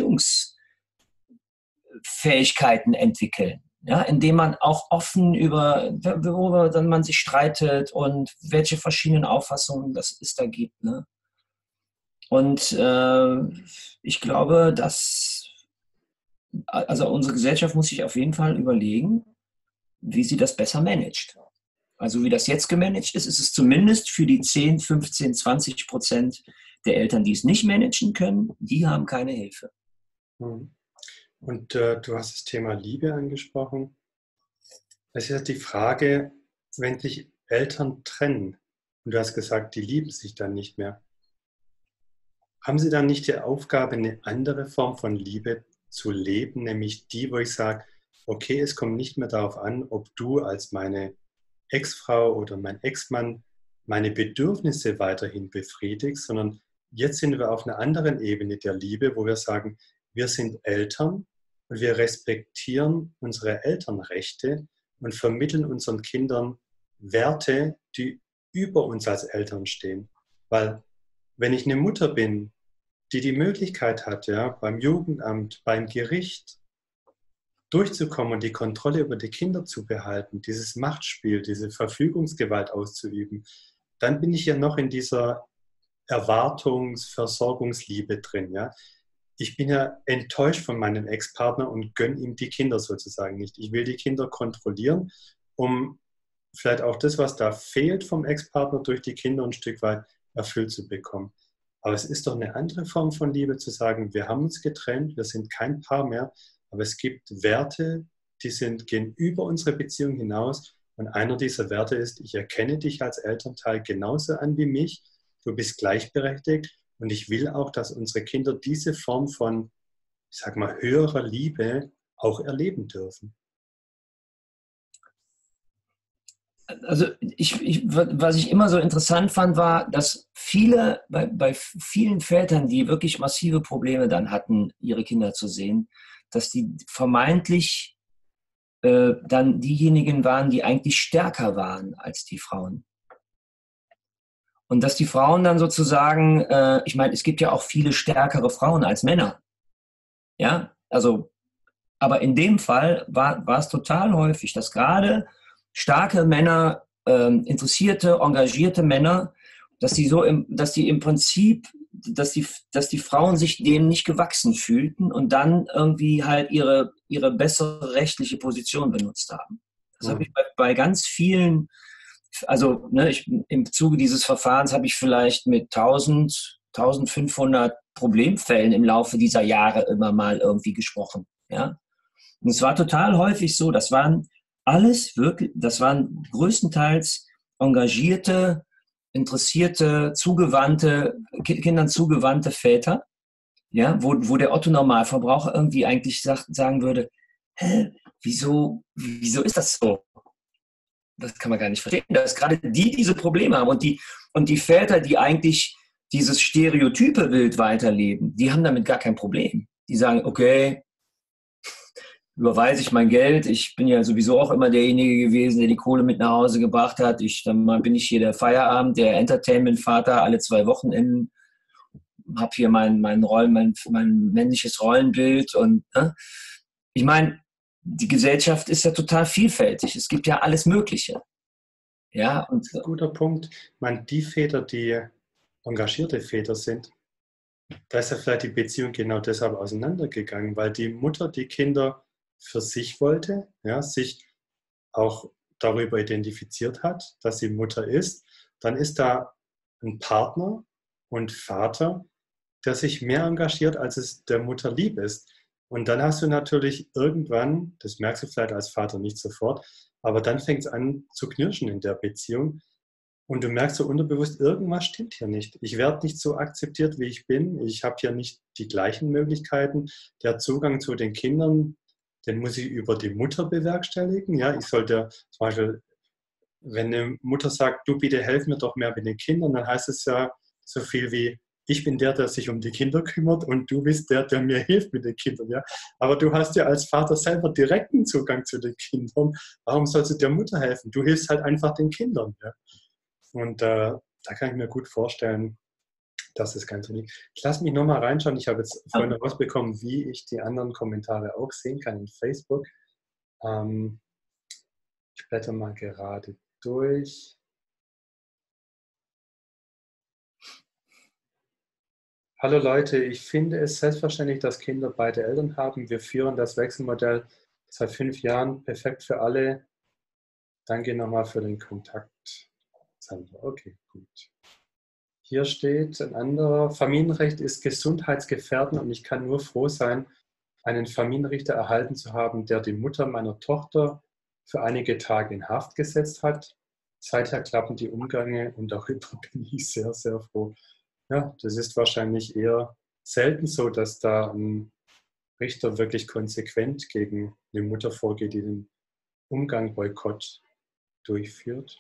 Beziehungsfähigkeiten entwickeln. Ja, indem man auch offen über, worüber dann man sich streitet und welche verschiedenen Auffassungen das es da gibt. Ne? Und äh, ich glaube, dass also unsere Gesellschaft muss sich auf jeden Fall überlegen, wie sie das besser managt. Also wie das jetzt gemanagt ist, ist es zumindest für die zehn, fünfzehn, zwanzig Prozent der Eltern, die es nicht managen können, die haben keine Hilfe. Mhm. Und äh, du hast das Thema Liebe angesprochen. Es ist ja die Frage, wenn sich Eltern trennen und du hast gesagt, die lieben sich dann nicht mehr, haben sie dann nicht die Aufgabe, eine andere Form von Liebe zu leben, nämlich die, wo ich sage, okay, es kommt nicht mehr darauf an, ob du als meine Ex-Frau oder mein Ex-Mann meine Bedürfnisse weiterhin befriedigst, sondern jetzt sind wir auf einer anderen Ebene der Liebe, wo wir sagen, wir sind Eltern und wir respektieren unsere Elternrechte und vermitteln unseren Kindern Werte, die über uns als Eltern stehen. Weil wenn ich eine Mutter bin, die die Möglichkeit hat, ja, beim Jugendamt, beim Gericht durchzukommen und die Kontrolle über die Kinder zu behalten, dieses Machtspiel, diese Verfügungsgewalt auszuüben, dann bin ich ja noch in dieser Erwartungs-, Versorgungsliebe drin. Ja? Ich bin ja enttäuscht von meinem Ex-Partner und gönne ihm die Kinder sozusagen nicht. Ich will die Kinder kontrollieren, um vielleicht auch das, was da fehlt vom Ex-Partner, durch die Kinder ein Stück weit erfüllt zu bekommen. Aber es ist doch eine andere Form von Liebe zu sagen, wir haben uns getrennt, wir sind kein Paar mehr, aber es gibt Werte, die sind, gehen über unsere Beziehung hinaus. Und einer dieser Werte ist, ich erkenne dich als Elternteil genauso an wie mich, du bist gleichberechtigt und ich will auch, dass unsere Kinder diese Form von, ich sag mal, höherer Liebe auch erleben dürfen. Also ich, ich, was ich immer so interessant fand, war, dass viele, bei, bei vielen Vätern, die wirklich massive Probleme dann hatten, ihre Kinder zu sehen, dass die vermeintlich äh, dann diejenigen waren, die eigentlich stärker waren als die Frauen. Und dass die Frauen dann sozusagen, äh, ich meine, es gibt ja auch viele stärkere Frauen als Männer. Ja, also, aber in dem Fall war, war es total häufig, dass gerade starke Männer, ähm, interessierte, engagierte Männer, dass die so im, dass die im Prinzip, dass die, dass die Frauen sich denen nicht gewachsen fühlten und dann irgendwie halt ihre, ihre bessere rechtliche Position benutzt haben. Das habe ich bei, bei ganz vielen, also ne, ich, im Zuge dieses Verfahrens habe ich vielleicht mit tausend, eintausendfünfhundert Problemfällen im Laufe dieser Jahre immer mal irgendwie gesprochen. Ja? Und es war total häufig so, das waren alles wirklich, das waren größtenteils engagierte, interessierte, zugewandte, Kindern zugewandte Väter, ja, wo, wo der Otto-Normalverbraucher irgendwie eigentlich sagt, sagen würde, hä, wieso, wieso ist das so? Das kann man gar nicht verstehen, dass gerade die diese Probleme haben und die, und die Väter, die eigentlich dieses stereotype Bild weiterleben, die haben damit gar kein Problem. Die sagen, okay, überweise ich mein Geld. Ich bin ja sowieso auch immer derjenige gewesen, der die Kohle mit nach Hause gebracht hat. Ich, dann bin ich hier der Feierabend, der Entertainment-Vater alle zwei Wochenenden. Habe hier mein, mein, Rollen, mein, mein männliches Rollenbild. Und ne? Ich meine, die Gesellschaft ist ja total vielfältig. Es gibt ja alles Mögliche. Ja, und, das ist ein guter Punkt. Ich meine, die Väter, die engagierte Väter sind, da ist ja vielleicht die Beziehung genau deshalb auseinandergegangen, weil die Mutter die Kinder für sich wollte, ja, sich auch darüber identifiziert hat, dass sie Mutter ist. Dann ist da ein Partner und Vater, der sich mehr engagiert, als es der Mutter lieb ist. Und dann hast du natürlich irgendwann, das merkst du vielleicht als Vater nicht sofort, aber dann fängt es an zu knirschen in der Beziehung. Und du merkst so unterbewusst, irgendwas stimmt hier nicht. Ich werde nicht so akzeptiert, wie ich bin. Ich habe hier nicht die gleichen Möglichkeiten. Der Zugang zu den Kindern, den muss ich über die Mutter bewerkstelligen. Ja, ich sollte zum Beispiel, wenn eine Mutter sagt, du bitte helf mir doch mehr mit den Kindern, dann heißt es ja so viel wie, ich bin der, der sich um die Kinder kümmert und du bist der, der mir hilft mit den Kindern. Ja? Aber du hast ja als Vater selber direkten Zugang zu den Kindern. Warum sollst du der Mutter helfen? Du hilfst halt einfach den Kindern. Ja? Und äh, da kann ich mir gut vorstellen, dass es ganz so liegt. Ich lasse mich nochmal reinschauen. Ich habe jetzt vorhin rausbekommen, wie ich die anderen Kommentare auch sehen kann in Facebook. Ähm, ich blätter mal gerade durch. Hallo Leute, ich finde es selbstverständlich, dass Kinder beide Eltern haben. Wir führen das Wechselmodell seit fünf Jahren. Perfekt für alle. Danke nochmal für den Kontakt. Okay, gut. Hier steht ein anderer, Familienrecht ist gesundheitsgefährdend und ich kann nur froh sein, einen Familienrichter erhalten zu haben, der die Mutter meiner Tochter für einige Tage in Haft gesetzt hat. Seither klappen die Umgänge und darüber bin ich sehr, sehr froh. Ja, das ist wahrscheinlich eher selten so, dass da ein Richter wirklich konsequent gegen eine Mutter vorgeht, die den Umgang-Boykott durchführt.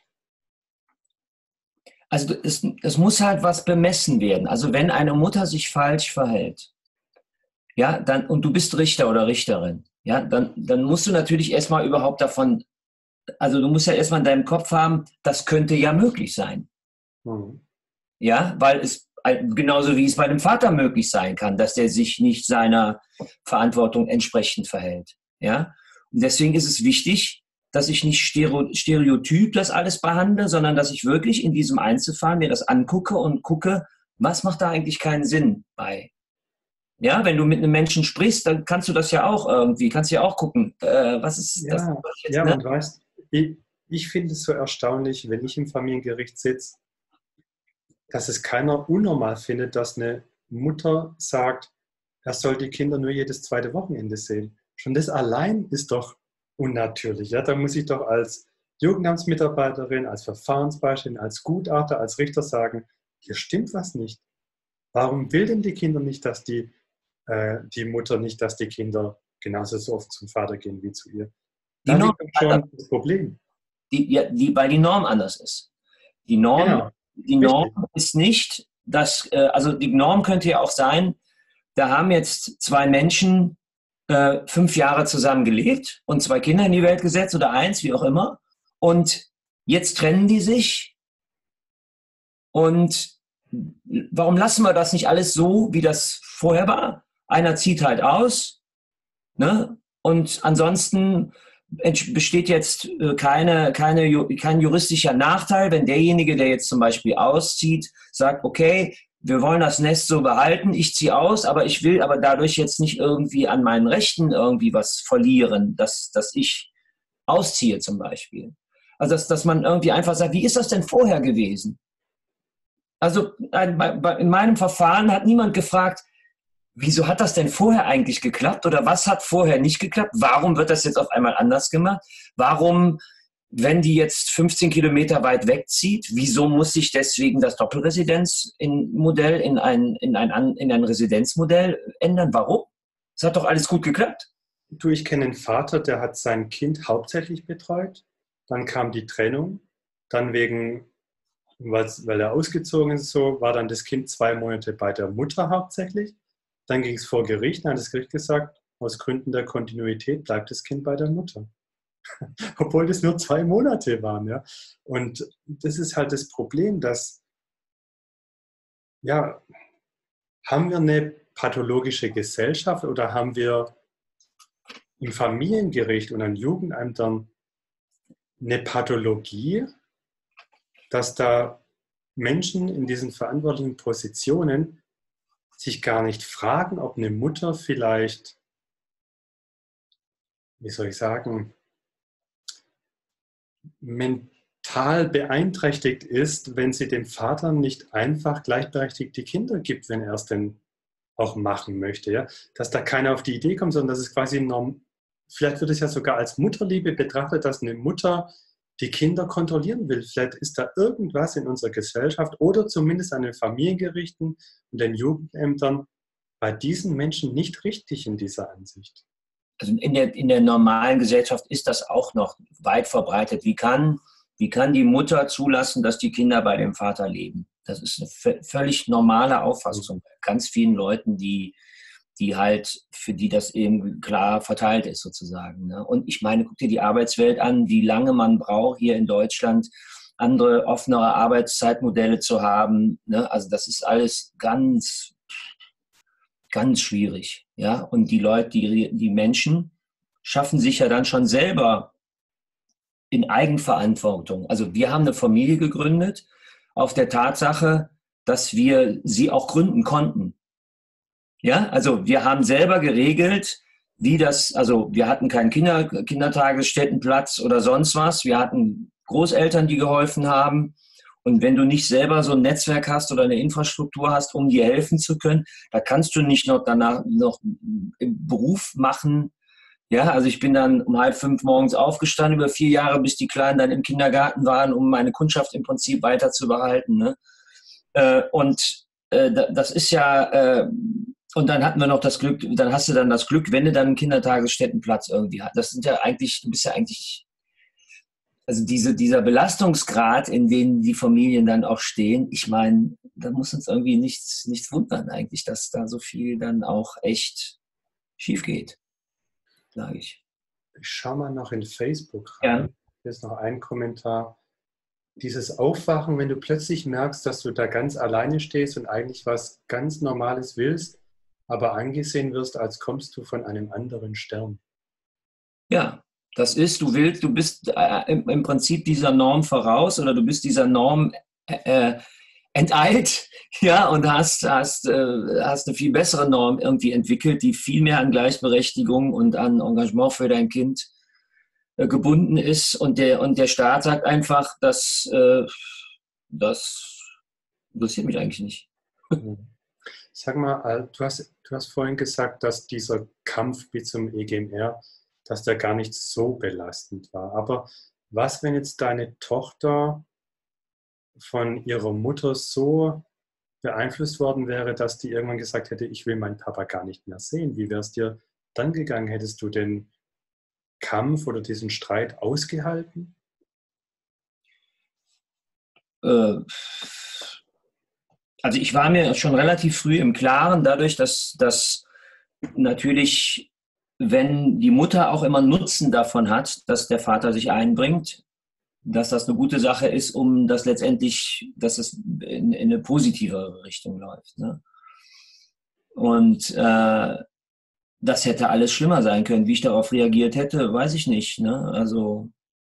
Also es, es muss halt was bemessen werden. Also wenn eine Mutter sich falsch verhält, ja, dann, und du bist Richter oder Richterin, ja, dann, dann musst du natürlich erstmal überhaupt davon, also du musst ja erstmal in deinem Kopf haben, das könnte ja möglich sein. Mhm. Ja, weil es, genauso wie es bei dem Vater möglich sein kann, dass der sich nicht seiner Verantwortung entsprechend verhält. Ja, und deswegen ist es wichtig, dass ich nicht stereotyp das alles behandle, sondern dass ich wirklich in diesem Einzelfall mir das angucke und gucke, was macht da eigentlich keinen Sinn bei. Ja, wenn du mit einem Menschen sprichst, dann kannst du das ja auch irgendwie, kannst ja auch gucken, äh, was ist ja, das jetzt, ja, ne? und weißt, ich, ich finde es so erstaunlich, wenn ich im Familiengericht sitze, dass es keiner unnormal findet, dass eine Mutter sagt, er soll die Kinder nur jedes zweite Wochenende sehen. Schon das allein ist doch unnatürlich. Ja? Da muss ich doch als Jugendamtsmitarbeiterin, als Verfahrensbeiständin, als Gutachter, als Richter sagen, hier stimmt was nicht. Warum will denn die Kinder nicht, dass die, äh, die Mutter nicht, dass die Kinder genauso so oft zum Vater gehen wie zu ihr? Die Da Norm, liegt schon das Problem. die, ja, die, weil die Norm anders ist. Die Norm, Genau, die Norm richtig. ist nicht, dass, äh, also die Norm könnte ja auch sein, da haben jetzt zwei Menschen äh, fünf Jahre zusammen gelebt und zwei Kinder in die Welt gesetzt oder eins, wie auch immer. Und jetzt trennen die sich. Und warum lassen wir das nicht alles so, wie das vorher war? Einer zieht halt aus, ne? Und ansonsten besteht jetzt keine, keine, kein juristischer Nachteil, wenn derjenige, der jetzt zum Beispiel auszieht, sagt, okay, wir wollen das Nest so behalten, ich ziehe aus, aber ich will aber dadurch jetzt nicht irgendwie an meinen Rechten irgendwie was verlieren, dass, dass ich ausziehe zum Beispiel. Also dass, dass man irgendwie einfach sagt, wie ist das denn vorher gewesen? Also in meinem Verfahren hat niemand gefragt, wieso hat das denn vorher eigentlich geklappt oder was hat vorher nicht geklappt? Warum wird das jetzt auf einmal anders gemacht? Warum, wenn die jetzt fünfzehn Kilometer weit wegzieht, wieso muss sich deswegen das Doppelresidenzmodell in ein, in ein, in ein Residenzmodell ändern? Warum? Es hat doch alles gut geklappt. Du, ich kenne einen Vater, der hat sein Kind hauptsächlich betreut. Dann kam die Trennung. Dann wegen, weil er ausgezogen ist, so war dann das Kind zwei Monate bei der Mutter hauptsächlich. Dann ging es vor Gericht, dann hat das Gericht gesagt, aus Gründen der Kontinuität bleibt das Kind bei der Mutter. Obwohl das nur zwei Monate waren. Ja? Und das ist halt das Problem, dass, ja, haben wir eine pathologische Gesellschaft oder haben wir im Familiengericht und an Jugendämtern eine Pathologie, dass da Menschen in diesen verantwortlichen Positionen sich gar nicht fragen, ob eine Mutter vielleicht, wie soll ich sagen, mental beeinträchtigt ist, wenn sie dem Vater nicht einfach gleichberechtigt die Kinder gibt, wenn er es denn auch machen möchte. Ja? Dass da keiner auf die Idee kommt, sondern dass es quasi norm, vielleicht wird es ja sogar als Mutterliebe betrachtet, dass eine Mutter die Kinder kontrollieren will. Vielleicht ist da irgendwas in unserer Gesellschaft oder zumindest an den Familiengerichten und den Jugendämtern bei diesen Menschen nicht richtig in dieser Ansicht. Also in der, in der normalen Gesellschaft ist das auch noch weit verbreitet. Wie kann, wie kann die Mutter zulassen, dass die Kinder bei dem Vater leben? Das ist eine völlig normale Auffassung bei ganz vielen Leuten, die, die halt, für die das eben klar verteilt ist sozusagen. Und ich meine, guck dir die Arbeitswelt an, wie lange man braucht hier in Deutschland, andere offenere Arbeitszeitmodelle zu haben. Also das ist alles ganz, ganz schwierig. Ja? Und die Leute, die, die Menschen schaffen sich ja dann schon selber in Eigenverantwortung. Also wir haben eine Familie gegründet auf der Tatsache, dass wir sie auch gründen konnten. Ja, also wir haben selber geregelt, wie das, also wir hatten keinen Kinder, Kindertagesstättenplatz oder sonst was. Wir hatten Großeltern, die geholfen haben. Und wenn du nicht selber so ein Netzwerk hast oder eine Infrastruktur hast, um dir helfen zu können, da kannst du nicht noch danach noch im Beruf machen. Ja, also ich bin dann um halb fünf morgens aufgestanden über vier Jahre, bis die Kleinen dann im Kindergarten waren, um meine Kundschaft im Prinzip weiter zu behalten. Ne? Äh, und äh, das ist ja, äh, und dann hatten wir noch das Glück, dann hast du dann das Glück, wenn du dann einen Kindertagesstättenplatz irgendwie hast. Das sind ja eigentlich, du bist ja eigentlich, also diese, dieser Belastungsgrad, in dem die Familien dann auch stehen, ich meine, da muss uns irgendwie nichts, nichts wundern eigentlich, dass da so viel dann auch echt schief geht, sage ich. Ich schaue mal noch in Facebook Ja. rein. Hier ist noch ein Kommentar. Dieses Aufwachen, wenn du plötzlich merkst, dass du da ganz alleine stehst und eigentlich was ganz Normales willst, aber angesehen wirst, als kommst du von einem anderen Stern. Ja, das ist, du willst, du bist äh, im, im Prinzip dieser Norm voraus oder du bist dieser Norm äh, enteilt, ja, und hast, hast, äh, hast eine viel bessere Norm irgendwie entwickelt, die viel mehr an Gleichberechtigung und an Engagement für dein Kind äh, gebunden ist. Und der, und der Staat sagt einfach, dass äh, das interessiert mich eigentlich nicht. Sag mal, du hast, du hast vorhin gesagt, dass dieser Kampf bis zum E G M R, dass der gar nicht so belastend war. Aber was, wenn jetzt deine Tochter von ihrer Mutter so beeinflusst worden wäre, dass die irgendwann gesagt hätte, ich will meinen Papa gar nicht mehr sehen? Wie wäre es dir dann gegangen? Hättest du den Kampf oder diesen Streit ausgehalten? Äh, also ich war mir schon relativ früh im Klaren, dadurch, dass, dass natürlich, wenn die Mutter auch immer Nutzen davon hat, dass der Vater sich einbringt, dass das eine gute Sache ist, um das letztendlich, dass es in, in eine positive Richtung läuft. Ne? Und äh, das hätte alles schlimmer sein können. Wie ich darauf reagiert hätte, weiß ich nicht. Ne? Also,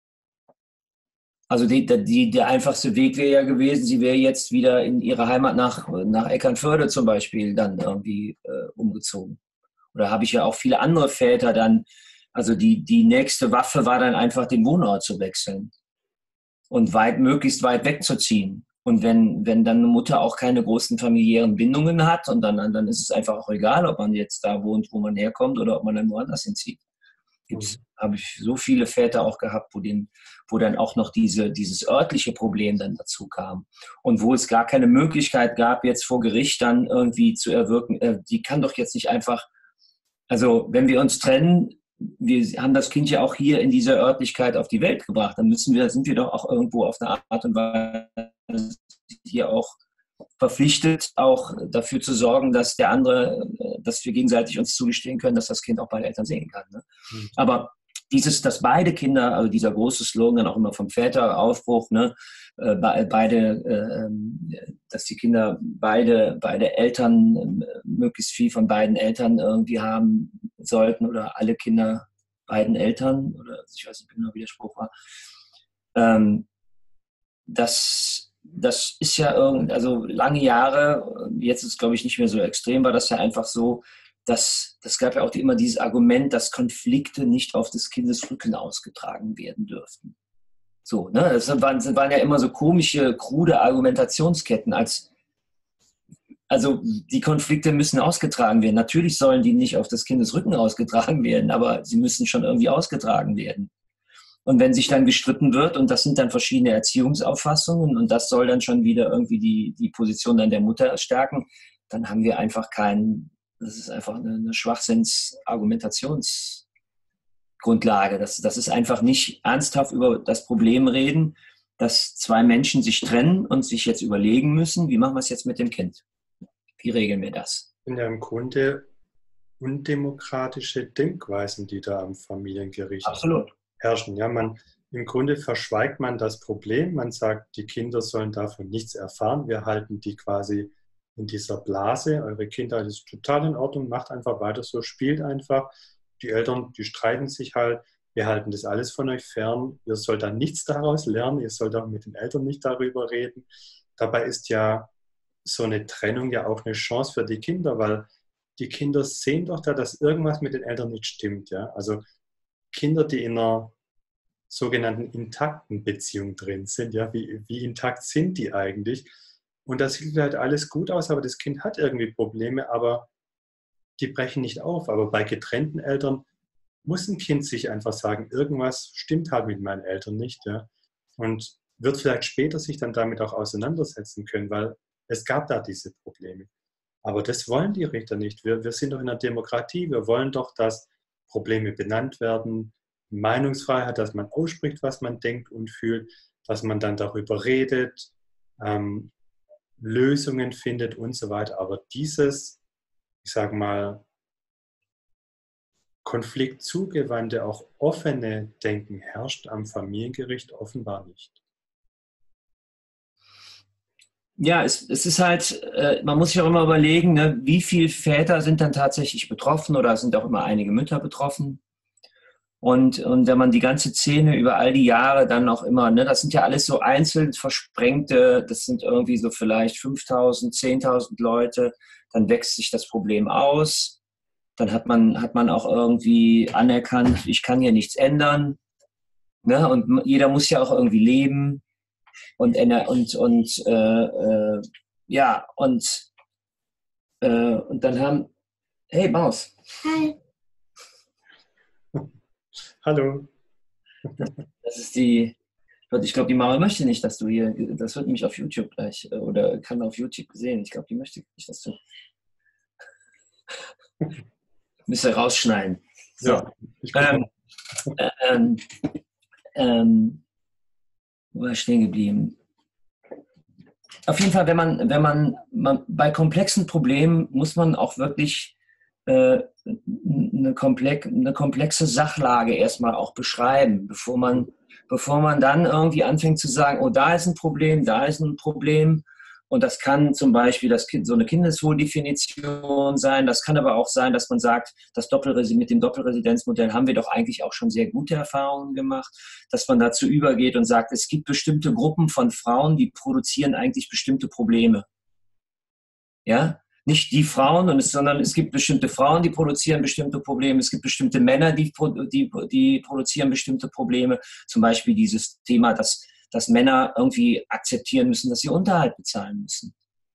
also die, die, der einfachste Weg wäre ja gewesen, sie wäre jetzt wieder in ihre Heimat nach, nach Eckernförde zum Beispiel dann irgendwie äh, umgezogen. Oder habe ich ja auch viele andere Väter dann, also die, die nächste Waffe war dann einfach den Wohnort zu wechseln und weit, möglichst weit wegzuziehen. Und wenn, wenn dann eine Mutter auch keine großen familiären Bindungen hat, und dann, dann ist es einfach auch egal, ob man jetzt da wohnt, wo man herkommt, oder ob man dann woanders hinzieht. Gibt's, mhm. Habe ich so viele Väter auch gehabt, wo, den, wo dann auch noch diese, dieses örtliche Problem dann dazu kam. Und wo es gar keine Möglichkeit gab, jetzt vor Gericht dann irgendwie zu erwirken, äh, die kann doch jetzt nicht einfach, also wenn wir uns trennen, wir haben das Kind ja auch hier in dieser Örtlichkeit auf die Welt gebracht, dann müssen wir, sind wir doch auch irgendwo auf eine Art und Weise hier auch verpflichtet, auch dafür zu sorgen, dass der andere, dass wir gegenseitig uns zugestehen können, dass das Kind auch beide Eltern sehen kann. Ne? Mhm. Aber dieses, dass beide Kinder, also dieser große Slogan dann auch immer vom Väteraufbruch, ne, beide, äh, dass die Kinder beide, beide Eltern, möglichst viel von beiden Eltern irgendwie haben sollten oder alle Kinder beiden Eltern, oder ich weiß nicht genau, wie der Spruch war. Ähm, das, das ist ja irgendwie, also lange Jahre, jetzt ist es glaube ich nicht mehr so extrem, war das ja einfach so, dass das gab ja auch immer dieses Argument, dass Konflikte nicht auf des Kindes Rücken ausgetragen werden dürften. So, ne? Das waren, das waren ja immer so komische, krude Argumentationsketten, als also die Konflikte müssen ausgetragen werden. Natürlich sollen die nicht auf des Kindes Rücken ausgetragen werden, aber sie müssen schon irgendwie ausgetragen werden. Und wenn sich dann gestritten wird, und das sind dann verschiedene Erziehungsauffassungen, und das soll dann schon wieder irgendwie die, die Position dann der Mutter stärken, dann haben wir einfach keinen, das ist einfach eine, eine Schwachsinns-Argumentationsgrundlage. Das, das ist einfach nicht ernsthaft über das Problem reden, dass zwei Menschen sich trennen und sich jetzt überlegen müssen, wie machen wir es jetzt mit dem Kind? Wie regeln wir das? Das sind ja im Grunde undemokratische Denkweisen, die da am Familiengericht Absolut. herrschen. Ja, man, im Grunde verschweigt man das Problem. Man sagt, die Kinder sollen davon nichts erfahren. Wir halten die quasi in dieser Blase. Eure Kindheit ist total in Ordnung. Macht einfach weiter so. Spielt einfach. Die Eltern, die streiten sich halt. Wir halten das alles von euch fern. Ihr sollt dann nichts daraus lernen. Ihr sollt auch mit den Eltern nicht darüber reden. Dabei ist ja so eine Trennung ja auch eine Chance für die Kinder, weil die Kinder sehen doch da, dass irgendwas mit den Eltern nicht stimmt. Ja? Also Kinder, die in einer sogenannten intakten Beziehung drin sind. Ja, wie, wie intakt sind die eigentlich? Und das sieht halt alles gut aus, aber das Kind hat irgendwie Probleme, aber die brechen nicht auf. Aber bei getrennten Eltern muss ein Kind sich einfach sagen, irgendwas stimmt halt mit meinen Eltern nicht. Ja? Und wird vielleicht später sich dann damit auch auseinandersetzen können, weil es gab da diese Probleme. Aber das wollen die Richter nicht. Wir, wir sind doch in einer Demokratie. Wir wollen doch, dass Probleme benannt werden, Meinungsfreiheit, dass man ausspricht, was man denkt und fühlt, dass man dann darüber redet, ähm, Lösungen findet und so weiter. Aber dieses, ich sage mal, konfliktzugewandte, auch offene Denken herrscht am Familiengericht offenbar nicht. Ja, es, es ist halt, äh, man muss sich auch immer überlegen, ne, wie viele Väter sind dann tatsächlich betroffen oder sind auch immer einige Mütter betroffen. Und, und wenn man die ganze Szene über all die Jahre dann noch immer, ne, das sind ja alles so einzeln versprengte, das sind irgendwie so vielleicht fünftausend, zehntausend Leute, dann wächst sich das Problem aus. Dann hat man, hat man auch irgendwie anerkannt, ich kann hier nichts ändern. Ne? Und jeder muss ja auch irgendwie leben. Und, und, und äh, äh, ja, und, äh, und dann haben, hey Maus. Hi. Hallo. Das, das ist die, ich glaube, die Mama möchte nicht, dass du hier, das wird nämlich auf YouTube gleich, oder kann auf YouTube sehen. Ich glaube, die möchte nicht, dass du, müsste rausschneiden. So. Ja, ich ähm, äh, ähm, ähm, wo war ich stehen geblieben? Auf jeden Fall, wenn man, wenn man, man bei komplexen Problemen muss man auch wirklich äh, eine, komplex, eine komplexe Sachlage erstmal auch beschreiben, bevor man, bevor man dann irgendwie anfängt zu sagen, oh, da ist ein Problem, da ist ein Problem. Und das kann zum Beispiel das kind, so eine Kindeswohldefinition sein. Das kann aber auch sein, dass man sagt, das Doppelresi- mit dem Doppelresidenzmodell haben wir doch eigentlich auch schon sehr gute Erfahrungen gemacht, dass man dazu übergeht und sagt, es gibt bestimmte Gruppen von Frauen, die produzieren eigentlich bestimmte Probleme. Ja, nicht die Frauen, und es, sondern es gibt bestimmte Frauen, die produzieren bestimmte Probleme. Es gibt bestimmte Männer, die, die, die produzieren bestimmte Probleme. Zum Beispiel dieses Thema, dass dass Männer irgendwie akzeptieren müssen, dass sie Unterhalt bezahlen müssen.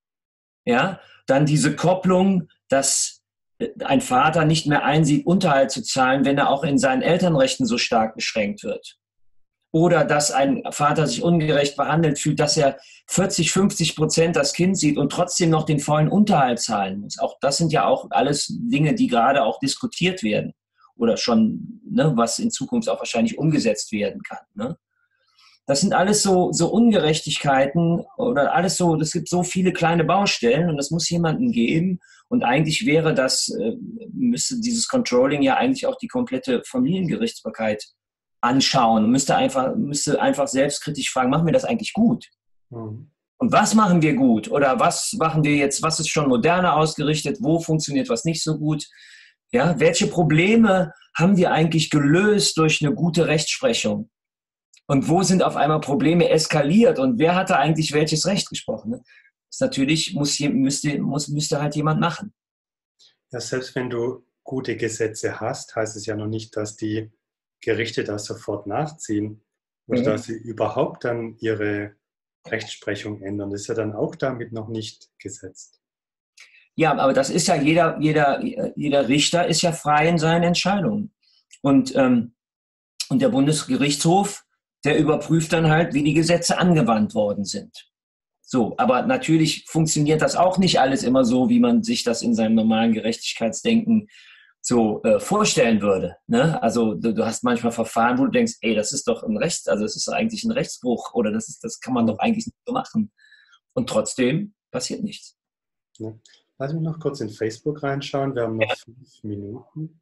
Ja, dann diese Kopplung, dass ein Vater nicht mehr einsieht, Unterhalt zu zahlen, wenn er auch in seinen Elternrechten so stark beschränkt wird. Oder dass ein Vater sich ungerecht behandelt fühlt, dass er vierzig, fünfzig Prozent das Kind sieht und trotzdem noch den vollen Unterhalt zahlen muss. Auch das sind ja auch alles Dinge, die gerade auch diskutiert werden oder schon, ne, was in Zukunft auch wahrscheinlich umgesetzt werden kann. Ne? Das sind alles so, so Ungerechtigkeiten oder alles so, es gibt so viele kleine Baustellen und das muss jemanden geben. Und eigentlich wäre das, müsste dieses Controlling ja eigentlich auch die komplette Familiengerichtsbarkeit anschauen und müsste einfach, müsste einfach selbstkritisch fragen, machen wir das eigentlich gut? Mhm. Und was machen wir gut? Oder was machen wir jetzt, was ist schon moderner ausgerichtet? Wo funktioniert was nicht so gut? Ja, welche Probleme haben wir eigentlich gelöst durch eine gute Rechtsprechung? Und wo sind auf einmal Probleme eskaliert und wer hatte eigentlich welches Recht gesprochen? Das ist natürlich, muss, müsste, muss, müsste halt jemand machen. Ja, selbst wenn du gute Gesetze hast, heißt es ja noch nicht, dass die Gerichte das sofort nachziehen oder mhm. dass sie überhaupt dann ihre Rechtsprechung ändern. Das ist ja dann auch damit noch nicht gesetzt. Ja, aber das ist ja, jeder, jeder, jeder Richter ist ja frei in seinen Entscheidungen. Und, ähm, und der Bundesgerichtshof, der überprüft dann halt, wie die Gesetze angewandt worden sind. So, aber natürlich funktioniert das auch nicht alles immer so, wie man sich das in seinem normalen Gerechtigkeitsdenken so äh, vorstellen würde. Ne? Also du, du hast manchmal Verfahren, wo du denkst, ey, das ist doch ein Rechts, also das ist eigentlich ein Rechtsbruch oder das ist, das kann man doch eigentlich nicht so machen. Und trotzdem passiert nichts. Ja. Lass mich noch kurz in Facebook reinschauen. Wir haben noch ja. fünf Minuten.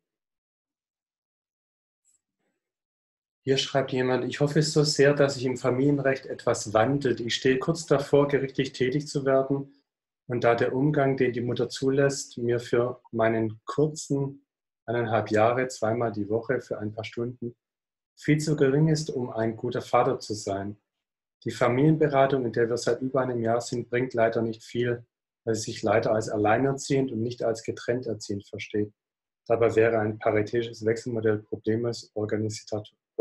Hier schreibt jemand, ich hoffe so sehr, dass sich im Familienrecht etwas wandelt. Ich stehe kurz davor, gerichtlich tätig zu werden. Und da der Umgang, den die Mutter zulässt, mir für meinen kurzen eineinhalb Jahre, zweimal die Woche für ein paar Stunden, viel zu gering ist, um ein guter Vater zu sein. Die Familienberatung, in der wir seit über einem Jahr sind, bringt leider nicht viel, weil sie sich leider als alleinerziehend und nicht als getrennt erziehend versteht. Dabei wäre ein paritätisches Wechselmodell problemlos organisatorisch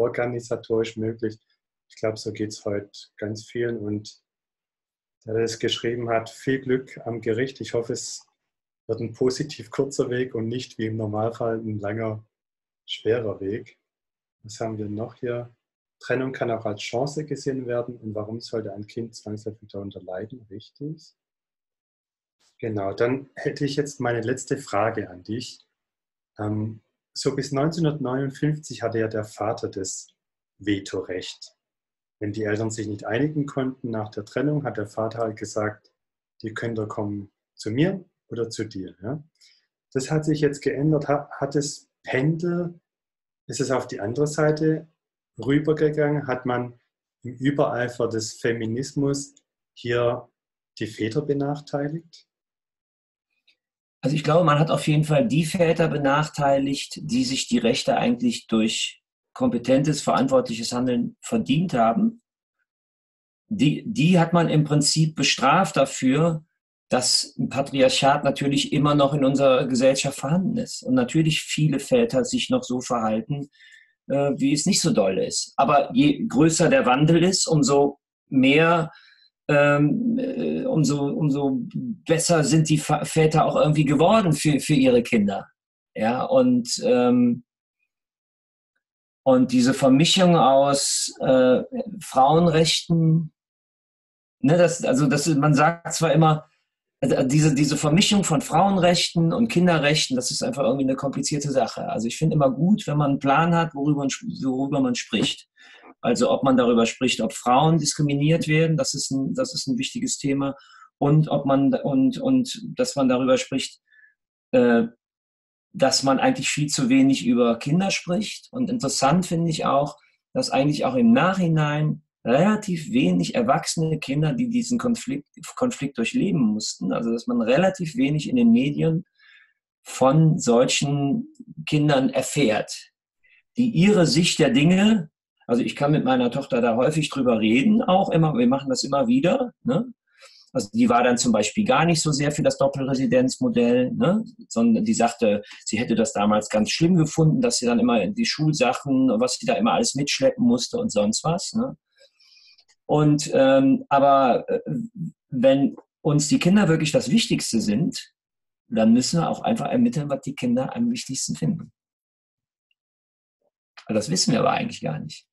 organisatorisch möglich. Ich glaube, so geht es heute ganz vielen. Und der, der es geschrieben hat, viel Glück am Gericht. Ich hoffe, es wird ein positiv kurzer Weg und nicht wie im Normalfall ein langer, schwerer Weg. Was haben wir noch hier? Trennung kann auch als Chance gesehen werden. Und warum sollte ein Kind zwangsläufig darunter leiden? Richtig. Genau, dann hätte ich jetzt meine letzte Frage an dich. Ähm, so bis neunzehnhundertneunundfünfzig hatte ja der Vater das Vetorecht. Wenn die Eltern sich nicht einigen konnten nach der Trennung, hat der Vater halt gesagt, die Kinder kommen zu mir oder zu dir. Ja? Das hat sich jetzt geändert. Hat, hat das Pendel, ist es auf die andere Seite rübergegangen? Hat man im Übereifer des Feminismus hier die Väter benachteiligt? Also ich glaube, man hat auf jeden Fall die Väter benachteiligt, die sich die Rechte eigentlich durch kompetentes, verantwortliches Handeln verdient haben. Die, die hat man im Prinzip bestraft dafür, dass ein Patriarchat natürlich immer noch in unserer Gesellschaft vorhanden ist. Und natürlich viele Väter sich noch so verhalten, äh, wie es nicht so doll ist. Aber je größer der Wandel ist, umso mehr Ähm, äh, umso, umso besser sind die Väter auch irgendwie geworden für, für ihre Kinder. Ja, und, ähm, und diese Vermischung aus äh, Frauenrechten, ne, das, also das, man sagt zwar immer, also diese, diese Vermischung von Frauenrechten und Kinderrechten, das ist einfach irgendwie eine komplizierte Sache. Also ich finde immer gut, wenn man einen Plan hat, worüber, worüber man spricht. Also ob man darüber spricht, ob Frauen diskriminiert werden, das ist ein, das ist ein wichtiges Thema. Und ob man und, und dass man darüber spricht, äh, dass man eigentlich viel zu wenig über Kinder spricht. Und interessant finde ich auch, dass eigentlich auch im Nachhinein relativ wenig erwachsene Kinder, die diesen Konflikt, Konflikt durchleben mussten, also dass man relativ wenig in den Medien von solchen Kindern erfährt, die ihre Sicht der Dinge, also ich kann mit meiner Tochter da häufig drüber reden, auch immer, wir machen das immer wieder, ne? Also die war dann zum Beispiel gar nicht so sehr für das Doppelresidenzmodell, ne? Sondern die sagte, sie hätte das damals ganz schlimm gefunden, dass sie dann immer die Schulsachen, was sie da immer alles mitschleppen musste und sonst was, ne? Und ähm, aber äh, wenn uns die Kinder wirklich das Wichtigste sind, dann müssen wir auch einfach ermitteln, was die Kinder am wichtigsten finden. Also das wissen wir aber eigentlich gar nicht.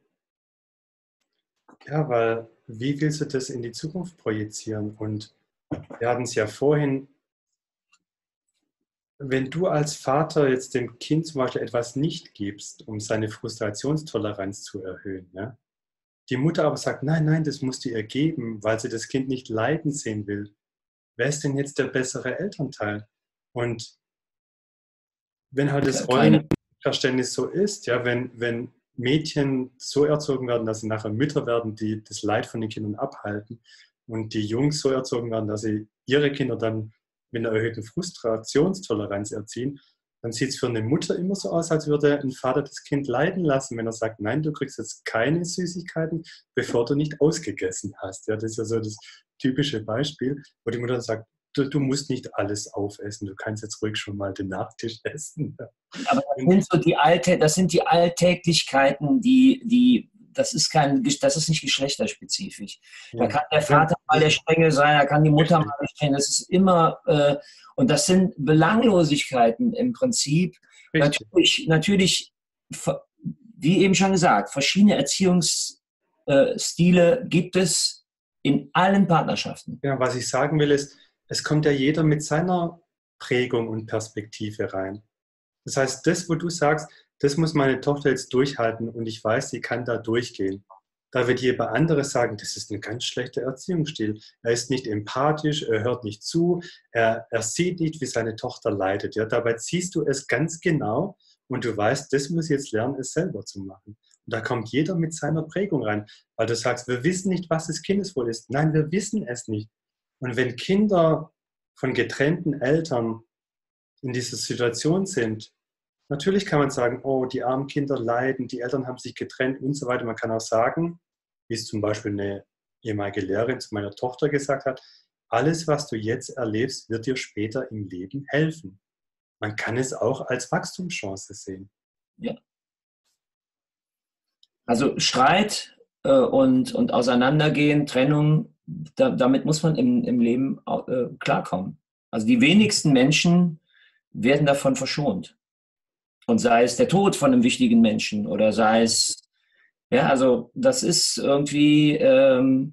Ja, weil wie willst du das in die Zukunft projizieren? Und wir hatten es ja vorhin, wenn du als Vater jetzt dem Kind zum Beispiel etwas nicht gibst, um seine Frustrationstoleranz zu erhöhen, ja? Die Mutter aber sagt, nein, nein, das musst du ihr geben, weil sie das Kind nicht leiden sehen will. Wer ist denn jetzt der bessere Elternteil? Und wenn halt das Rollenverständnis so ist, ja, wenn, wenn Mädchen so erzogen werden, dass sie nachher Mütter werden, die das Leid von den Kindern abhalten und die Jungs so erzogen werden, dass sie ihre Kinder dann mit einer erhöhten Frustrationstoleranz erziehen, dann sieht es für eine Mutter immer so aus, als würde ein Vater das Kind leiden lassen, wenn er sagt, nein, du kriegst jetzt keine Süßigkeiten, bevor du nicht ausgegessen hast. Ja, das ist ja so das typische Beispiel, wo die Mutter dann sagt, du, du musst nicht alles aufessen, du kannst jetzt ruhig schon mal den Nachtisch essen. Aber das sind so die Alte, das sind die Alltäglichkeiten, die, die, das ist kein, das ist nicht geschlechterspezifisch. Ja. Da kann der Vater ja. mal der Strenge sein, da kann die Mutter Richtig. mal der Strenge. Das ist immer, äh, und das sind Belanglosigkeiten im Prinzip. Richtig. Natürlich, natürlich, wie eben schon gesagt, verschiedene Erziehungsstile gibt es in allen Partnerschaften. Ja, was ich sagen will ist, es kommt ja jeder mit seiner Prägung und Perspektive rein. Das heißt, das, wo du sagst, das muss meine Tochter jetzt durchhalten und ich weiß, sie kann da durchgehen. Da wird jeder andere sagen, das ist ein ganz schlechter Erziehungsstil. Er ist nicht empathisch, er hört nicht zu, er, er sieht nicht, wie seine Tochter leidet. Ja, dabei siehst du es ganz genau und du weißt, das muss jetzt lernen, es selber zu machen. Und da kommt jeder mit seiner Prägung rein, weil du sagst, wir wissen nicht, was das Kindeswohl ist. Nein, wir wissen es nicht. Und wenn Kinder von getrennten Eltern in dieser Situation sind, natürlich kann man sagen, oh, die armen Kinder leiden, die Eltern haben sich getrennt und so weiter. Man kann auch sagen, wie es zum Beispiel eine ehemalige Lehrerin zu meiner Tochter gesagt hat, alles, was du jetzt erlebst, wird dir später im Leben helfen. Man kann es auch als Wachstumschance sehen. Ja. Also Streit äh, und, und Auseinandergehen, Trennung, da, damit muss man im, im Leben äh, klarkommen. Also die wenigsten Menschen werden davon verschont. Und sei es der Tod von einem wichtigen Menschen oder sei es, ja, also das ist irgendwie, ähm,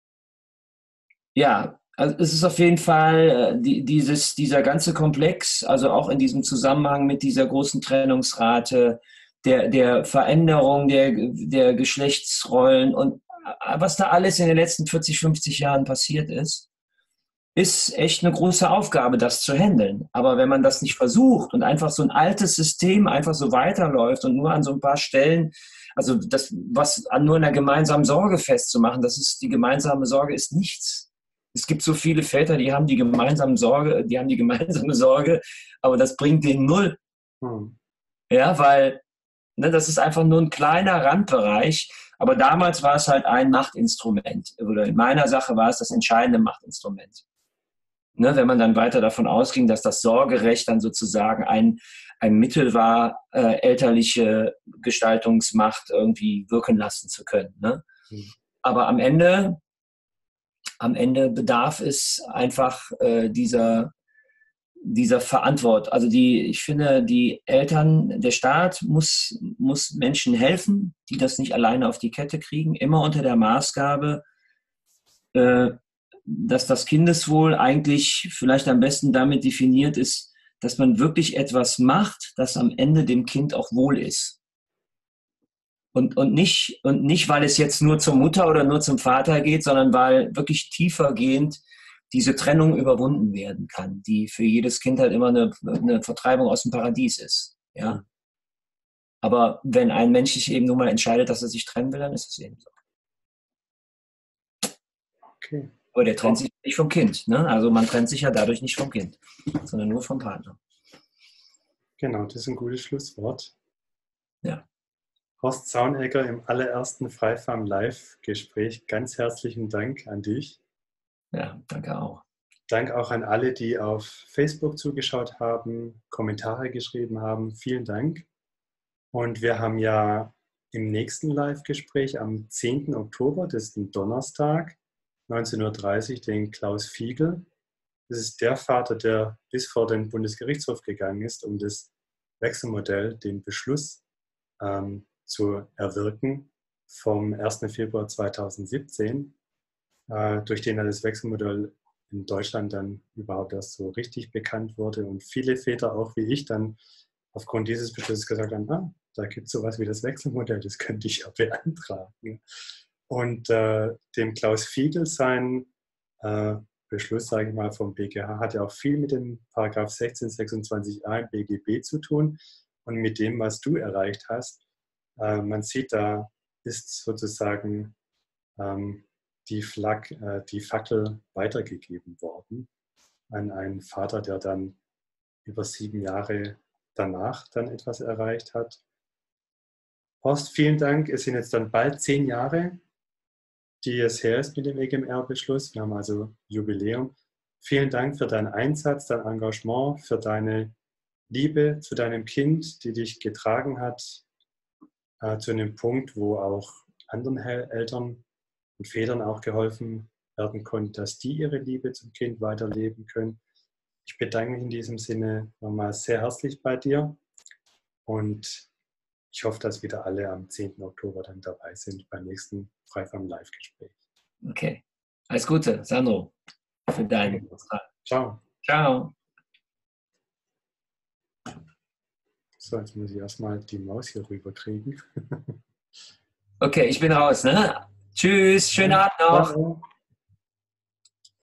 ja, also es ist auf jeden Fall äh, die, dieses, dieser ganze Komplex, also auch in diesem Zusammenhang mit dieser großen Trennungsrate, der, der Veränderung der, der Geschlechtsrollen und äh, was da alles in den letzten vierzig, fünfzig Jahren passiert ist, ist echt eine große Aufgabe, das zu handeln. Aber wenn man das nicht versucht und einfach so ein altes System einfach so weiterläuft und nur an so ein paar Stellen, also das, was an nur einer gemeinsamen Sorge festzumachen, das ist, die gemeinsame Sorge ist nichts. Es gibt so viele Väter, die haben die gemeinsame Sorge, die haben die gemeinsame Sorge, aber das bringt denen null. Hm. Ja, weil ne, das ist einfach nur ein kleiner Randbereich. Aber damals war es halt ein Machtinstrument. Oder in meiner Sache war es das entscheidende Machtinstrument. Ne, wenn man dann weiter davon ausging, dass das Sorgerecht dann sozusagen ein, ein Mittel war, äh, elterliche Gestaltungsmacht irgendwie wirken lassen zu können. Ne? Mhm. Aber am Ende, am Ende bedarf es einfach äh, dieser, dieser Verantwortung. Also die, ich finde, die Eltern, der Staat muss, muss Menschen helfen, die das nicht alleine auf die Kette kriegen, immer unter der Maßgabe, äh, dass das Kindeswohl eigentlich vielleicht am besten damit definiert ist, dass man wirklich etwas macht, das am Ende dem Kind auch wohl ist. Und, und, nicht, und nicht, weil es jetzt nur zur Mutter oder nur zum Vater geht, sondern weil wirklich tiefergehend diese Trennung überwunden werden kann, die für jedes Kind halt immer eine, eine Vertreibung aus dem Paradies ist. Ja? Aber wenn ein Mensch sich eben nun mal entscheidet, dass er sich trennen will, dann ist es eben so. Okay. Aber der trennt sich nicht vom Kind. Ne? Also man trennt sich ja dadurch nicht vom Kind, sondern nur vom Partner. Genau, das ist ein gutes Schlusswort. Ja. Horst Zaunegger im allerersten Freifarm Live-Gespräch. Ganz herzlichen Dank an dich. Ja, danke auch. Dank auch an alle, die auf Facebook zugeschaut haben, Kommentare geschrieben haben. Vielen Dank. Und wir haben ja im nächsten Live-Gespräch am zehnten Oktober, das ist ein Donnerstag, neunzehn Uhr dreißig, den Klaus Fiegel. Das ist der Vater, der bis vor den Bundesgerichtshof gegangen ist, um das Wechselmodell, den Beschluss ähm, zu erwirken vom ersten Februar zweitausendsiebzehn, äh, durch den das Wechselmodell in Deutschland dann überhaupt erst so richtig bekannt wurde und viele Väter, auch wie ich, dann aufgrund dieses Beschlusses gesagt haben, ah, da gibt es sowas wie das Wechselmodell, das könnte ich ja beantragen. Und äh, dem Klaus Fiegel sein äh, Beschluss, sage ich mal, vom B G H hat ja auch viel mit dem Paragraph sechzehn sechsundzwanzig a im B G B zu tun und mit dem, was du erreicht hast. Äh, man sieht, da ist sozusagen ähm, die, Flak, äh, die Fackel weitergegeben worden an einen Vater, der dann über sieben Jahre danach dann etwas erreicht hat. Horst, vielen Dank. Es sind jetzt dann bald zehn Jahre, die es her ist mit dem E G M R-Beschluss. Wir haben also Jubiläum. Vielen Dank für deinen Einsatz, dein Engagement, für deine Liebe zu deinem Kind, die dich getragen hat, äh, zu einem Punkt, wo auch anderen Eltern und Vätern auch geholfen werden konnte, dass die ihre Liebe zum Kind weiterleben können. Ich bedanke mich in diesem Sinne nochmal sehr herzlich bei dir und ich hoffe, dass wieder alle am zehnten Oktober dann dabei sind beim nächsten Freifarm Live-Gespräch. Okay. Alles Gute, Sandro, für deinen Beitrag. Ciao. Ciao. So, jetzt muss ich erstmal die Maus hier rüber kriegen. Okay, ich bin raus, ne? Tschüss, schönen Abend noch. Ciao.